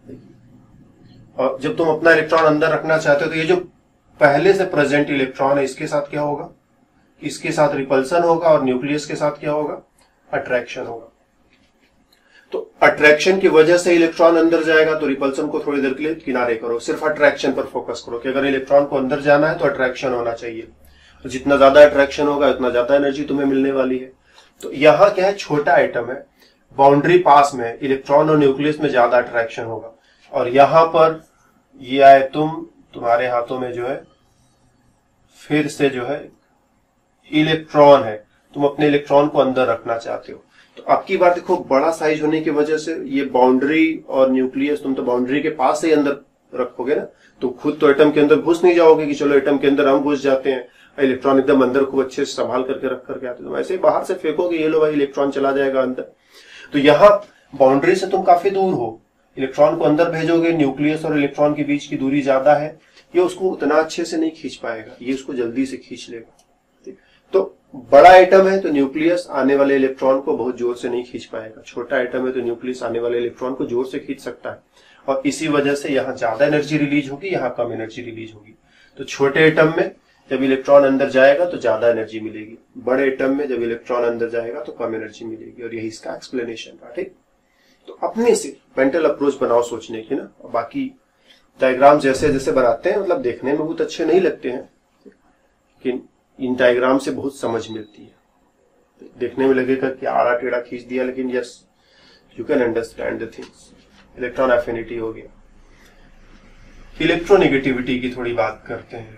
और जब तुम अपना इलेक्ट्रॉन अंदर रखना चाहते हो तो ये जो पहले से प्रेजेंट इलेक्ट्रॉन है इसके साथ क्या होगा, इसके साथ रिपल्सन होगा, और न्यूक्लियस के साथ क्या होगा, अट्रैक्शन होगा। तो अट्रैक्शन की वजह से इलेक्ट्रॉन अंदर जाएगा, तो रिपल्सन को थोड़ी देर के लिए किनारे करो, सिर्फ अट्रैक्शन पर फोकस करो कि अगर इलेक्ट्रॉन को अंदर जाना है तो अट्रैक्शन होना चाहिए, जितना ज्यादा अट्रैक्शन होगा उतना ज्यादा एनर्जी तुम्हें मिलने वाली है। तो यहां क्या है, छोटा एटम है, बाउंड्री पास में है, इलेक्ट्रॉन और न्यूक्लियस में ज्यादा अट्रैक्शन होगा, और यहां पर ये आए तुम्हारे हाथों में जो है फिर से जो है इलेक्ट्रॉन है, तुम अपने इलेक्ट्रॉन को अंदर रखना चाहते हो। तो आपकी बात देखो, बड़ा साइज होने की वजह से ये बाउंड्री और न्यूक्लियस तुम तो बाउंड्री के पास से ही अंदर रखोगे ना, तो खुद तो एटम के अंदर घुस नहीं जाओगे कि चलो एटम के अंदर हम घुस जाते हैं, इलेक्ट्रॉन एकदम अंदर खूब अच्छे से संभाल करके रख करके आते, तो ऐसे ही बाहर से फेंकोगे, ये लो भाई इलेक्ट्रॉन चला जाएगा अंदर। तो यहाँ बाउंड्री से तुम काफी दूर हो, इलेक्ट्रॉन को अंदर भेजोगे, न्यूक्लियस और इलेक्ट्रॉन के बीच की दूरी ज्यादा है, ये उसको उतना अच्छे से नहीं खींच पाएगा, ये उसको जल्दी से खींच लेगा। तो बड़ा आइटम है तो न्यूक्लियस आने वाले इलेक्ट्रॉन को बहुत जोर से नहीं खींच पाएगा, छोटा आइटम है तो न्यूक्लियस आने वाले इलेक्ट्रॉन को जोर से खींच सकता है, और इसी वजह से यहाँ ज्यादा एनर्जी रिलीज होगी, यहाँ कम एनर्जी रिलीज होगी। तो छोटे एटम में जब इलेक्ट्रॉन अंदर जाएगा तो ज्यादा एनर्जी मिलेगी, बड़े एटम में जब इलेक्ट्रॉन अंदर जाएगा तो कम एनर्जी मिलेगी, और यही इसका एक्सप्लेनेशन था, ठीक। तो अपने से मेंटल अप्रोच बनाओ सोचने की ना, बाकी डायग्राम जैसे जैसे बनाते हैं मतलब देखने में बहुत अच्छे नहीं लगते हैं, लेकिन इन डायग्राम से बहुत समझ मिलती है। देखने में लगेगा कि आड़ा टेढ़ा खींच दिया, लेकिन yes you can understand the things. Electron affinity हो गया। इलेक्ट्रोनेगेटिविटी की थोड़ी बात करते हैं।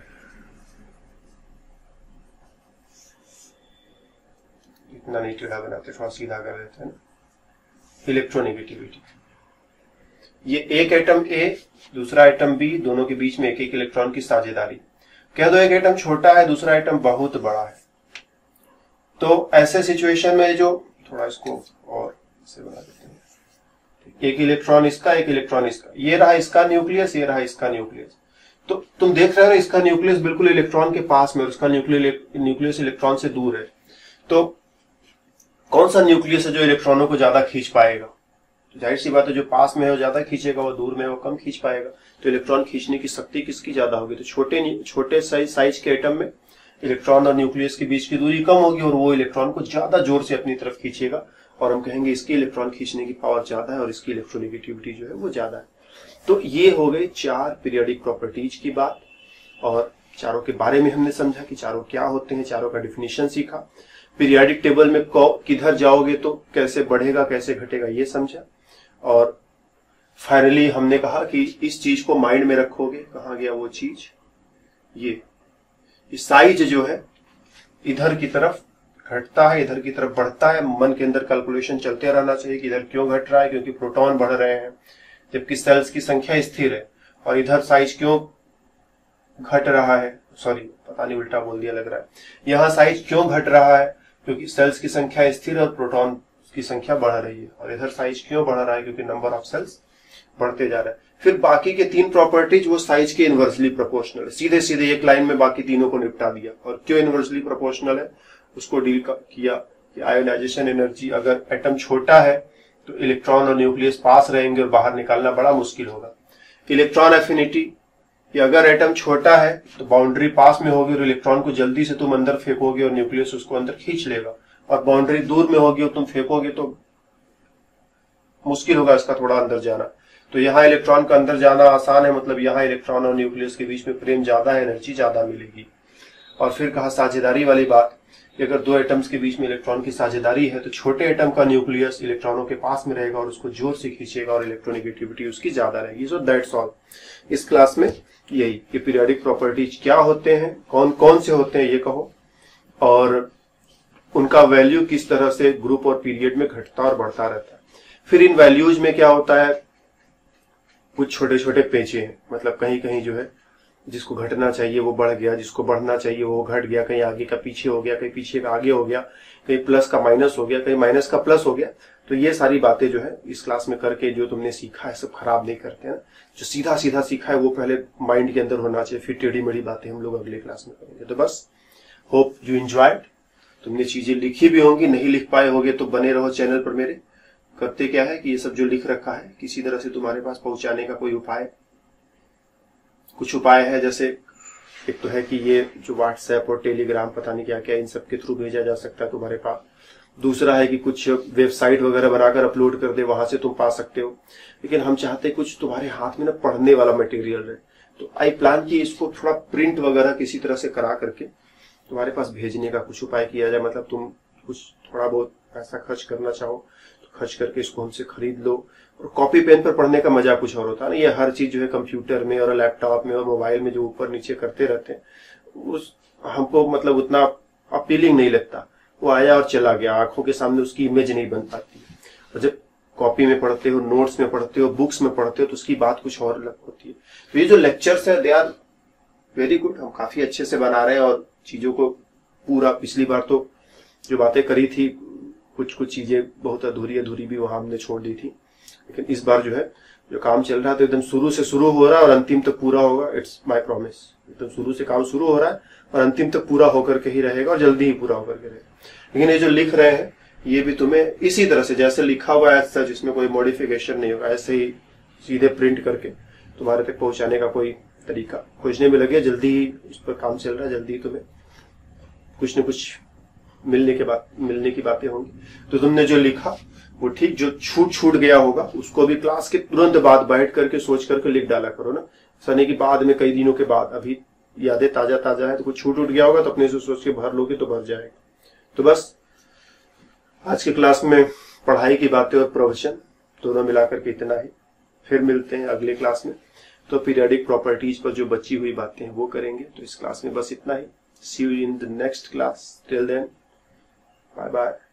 इतना नहीं टेढ़ा बनाते, थोड़ा सीधा कर देते हैं ना। इलेक्ट्रोनेगेटिविटी, ये एक एटम ए दूसरा एटम बी, दोनों के बीच में एक एक इलेक्ट्रॉन की साझेदारी। कह दो एक एटम छोटा है दूसरा एटम बहुत बड़ा है, तो ऐसे सिचुएशन में जो थोड़ा इसको और से बना देते हैं, एक इलेक्ट्रॉन इसका एक इलेक्ट्रॉन इसका, ये रहा इसका न्यूक्लियस, ये रहा इसका न्यूक्लियस। तो तुम देख रहे हो ना, इसका न्यूक्लियस बिल्कुल इलेक्ट्रॉन के पास में और उसका न्यूक्लियस इलेक्ट्रॉन से दूर है। तो कौन सा न्यूक्लियस है जो इलेक्ट्रॉनों को ज्यादा खींच पाएगा? तो जाहिर सी बात है जो पास में है वो ज्यादा खींचेगा, वो दूर में है वो कम खींच पाएगा। तो इलेक्ट्रॉन खींचने की शक्ति किसकी ज्यादा होगी? तो छोटे साइज के एटम में इलेक्ट्रॉन और न्यूक्लियस के बीच की दूरी कम होगी और वो इलेक्ट्रॉन को ज्यादा जोर से अपनी तरफ खींचेगा, और हम कहेंगे इसकी इलेक्ट्रॉन खींचने की पावर ज्यादा है और इसकी इलेक्ट्रोनेगेटिविटी जो है वो ज्यादा है। तो ये हो गई 4 पीरियोडिक प्रॉपर्टीज की बात, और चारों के बारे में हमने समझा कि चारों क्या होते हैं, चारों का डिफिनेशन सीखा। पीरियोडिक टेबल में किधर जाओगे तो कैसे बढ़ेगा कैसे घटेगा ये समझा, और फाइनली हमने कहा कि इस चीज को माइंड में रखोगे। कहाँ गया वो चीज? ये साइज जो है इधर की तरफ घटता है, इधर की तरफ बढ़ता है। मन के अंदर कैलकुलेशन चलते रहना चाहिए कि इधर क्यों घट रहा है, क्योंकि प्रोटॉन बढ़ रहे हैं, जबकि सेल्स की संख्या स्थिर है। और इधर साइज क्यों घट रहा है, सॉरी पता नहीं उल्टा बोल दिया लग रहा है। यहाँ साइज क्यों घट रहा है? क्योंकि सेल्स की संख्या स्थिर है और प्रोटॉन की संख्या बढ़ रही है। और इधर साइज क्यों बढ़ रहा है? क्योंकि नंबर ऑफ सेल्स बढ़ते जा रहा है। फिर बाकी के 3 प्रॉपर्टीज वो साइज के इनवर्सली प्रोपोर्शनल है। सीधे सीधे एक लाइन में बाकी तीनों को निपटा दिया। और क्यों इनवर्सली प्रोपोर्शनल है उसको डील किया कि आयोनाइजेशन एनर्जी, अगर एटम छोटा है तो इलेक्ट्रॉन और न्यूक्लियस पास रहेंगे और बाहर निकालना बड़ा मुश्किल होगा। इलेक्ट्रॉन एफिनिटी, कि अगर एटम छोटा है तो बाउंड्री पास में होगी और इलेक्ट्रॉन को जल्दी से तुम अंदर फेंकोगे और न्यूक्लियस उसको अंदर खींच लेगा, और बाउंड्री दूर में होगी और तुम फेंकोगे तो मुश्किल होगा इसका थोड़ा अंदर जाना। तो यहाँ इलेक्ट्रॉन का अंदर जाना आसान है, मतलब यहाँ इलेक्ट्रॉन और न्यूक्लियस के बीच में प्रेम ज्यादा है, एनर्जी ज्यादा मिलेगी। और फिर कहा साझेदारी वाली बात कि अगर 2 एटम्स के बीच में इलेक्ट्रॉन की साझेदारी है तो छोटे एटम का न्यूक्लियस इलेक्ट्रॉनों के पास में रहेगा और उसको जोर से खींचेगा और इलेक्ट्रोनेगेटिविटी उसकी ज्यादा रहेगी। So that's all. इस क्लास में यही कि पीरियोडिक प्रॉपर्टीज क्या होते हैं, कौन कौन से होते हैं ये कहो, और उनका वैल्यू किस तरह से ग्रुप और पीरियड में घटता और बढ़ता रहता है। फिर इन वैल्यूज में क्या होता है, कुछ छोटे छोटे पेंचे हैं, मतलब कहीं कहीं जो है जिसको घटना चाहिए वो बढ़ गया, जिसको बढ़ना चाहिए वो घट गया, कहीं आगे का पीछे हो गया, कहीं पीछे का आगे हो गया, कहीं प्लस का माइनस हो गया, कहीं माइनस का प्लस हो गया। तो ये सारी बातें जो है इस क्लास में करके जो तुमने सीखा है सब खराब नहीं करते हैं। जो सीधा सीधा सीखा है वो पहले माइंड के अंदर होना चाहिए, फिर टेढ़ी मेढ़ी बातें हम लोग अगले क्लास में करेंगे। तो बस होप यू एंजॉयड। तुमने चीजें लिखी भी होंगी, नहीं लिख पाए होगे तो बने रहो चैनल पर मेरे। करते क्या है कि ये सब जो लिख रखा है किसी तरह से तुम्हारे पास पहुंचाने का कोई उपाय, कुछ उपाय है। जैसे एक तो है कि ये जो व्हाट्सएप और टेलीग्राम पता नहीं क्या क्या इन सब के थ्रू भेजा जा सकता है तुम्हारे पास। दूसरा है कि कुछ वेबसाइट वगैरह बनाकर अपलोड कर दे, वहां से तुम पा सकते हो। लेकिन हम चाहते कुछ तुम्हारे हाथ में ना पढ़ने वाला मटेरियल रहे, तो आई प्लान की इसको थोड़ा प्रिंट वगैरह किसी तरह से करा करके तुम्हारे पास भेजने का कुछ उपाय किया जाए। मतलब तुम कुछ थोड़ा बहुत पैसा खर्च करना चाहो तो खर्च करके इसको हमसे खरीद लो। और कॉपी पेन पर पढ़ने का मजा कुछ और होता है ना, ये हर चीज जो है कंप्यूटर में और लैपटॉप में और मोबाइल में जो ऊपर नीचे करते रहते हैं उस हमको मतलब उतना अपीलिंग नहीं लगता। वो आया और चला गया, आंखों के सामने उसकी इमेज नहीं बन पाती। और जब कॉपी में पढ़ते हो, नोट्स में पढ़ते हो, बुक्स में पढ़ते हो तो उसकी बात कुछ और अलग होती है। तो ये जो लेक्चर्स है दे आर वेरी गुड, हम काफी अच्छे से बना रहे हैं और चीजों को पूरा, पिछली बार तो जो बातें करी थी कुछ कुछ चीजें बहुत अधूरी भी वहां हमने छोड़ दी थी, लेकिन इस बार जो है जो काम चल रहा है तो एकदम शुरू से शुरू हो रहा है और अंतिम तक पूरा होगा। इट्स माय प्रॉमिस, एकदम शुरू से काम शुरू हो रहा है और अंतिम तक पूरा होकर के ही रहेगा और जल्दी ही पूरा होकर के रहेगा। लेकिन ये जो लिख रहे हैं ये भी तुम्हें इसी तरह से जैसे लिखा हुआ है ऐसा, जिसमें कोई मॉडिफिकेशन नहीं होगा, ऐसे ही सीधे प्रिंट करके तुम्हारे तक पहुंचाने का कोई तरीका खोजने में लगे। जल्दी ही इस पर काम चल रहा है, जल्दी ही तुम्हें कुछ न कुछ मिलने की बातें होंगी। तो तुमने जो लिखा वो ठीक, जो छूट गया होगा उसको भी क्लास के तुरंत बाद बैठ करके सोच करके लिख डाला करो ना। सने के बाद में कई दिनों के बाद, अभी यादें ताजा है तो कुछ छूट गया होगा तो अपने से सोच के भर लोगे तो भर जाएगा। तो बस आज के क्लास में पढ़ाई की बातें और प्रवचन दोनों मिलाकर के इतना ही। फिर मिलते हैं अगले क्लास में, तो पीरियोडिक प्रॉपर्टीज पर जो बची हुई बातें हैं वो करेंगे। तो इस क्लास में बस इतना ही। See you in the next class, till then bye bye.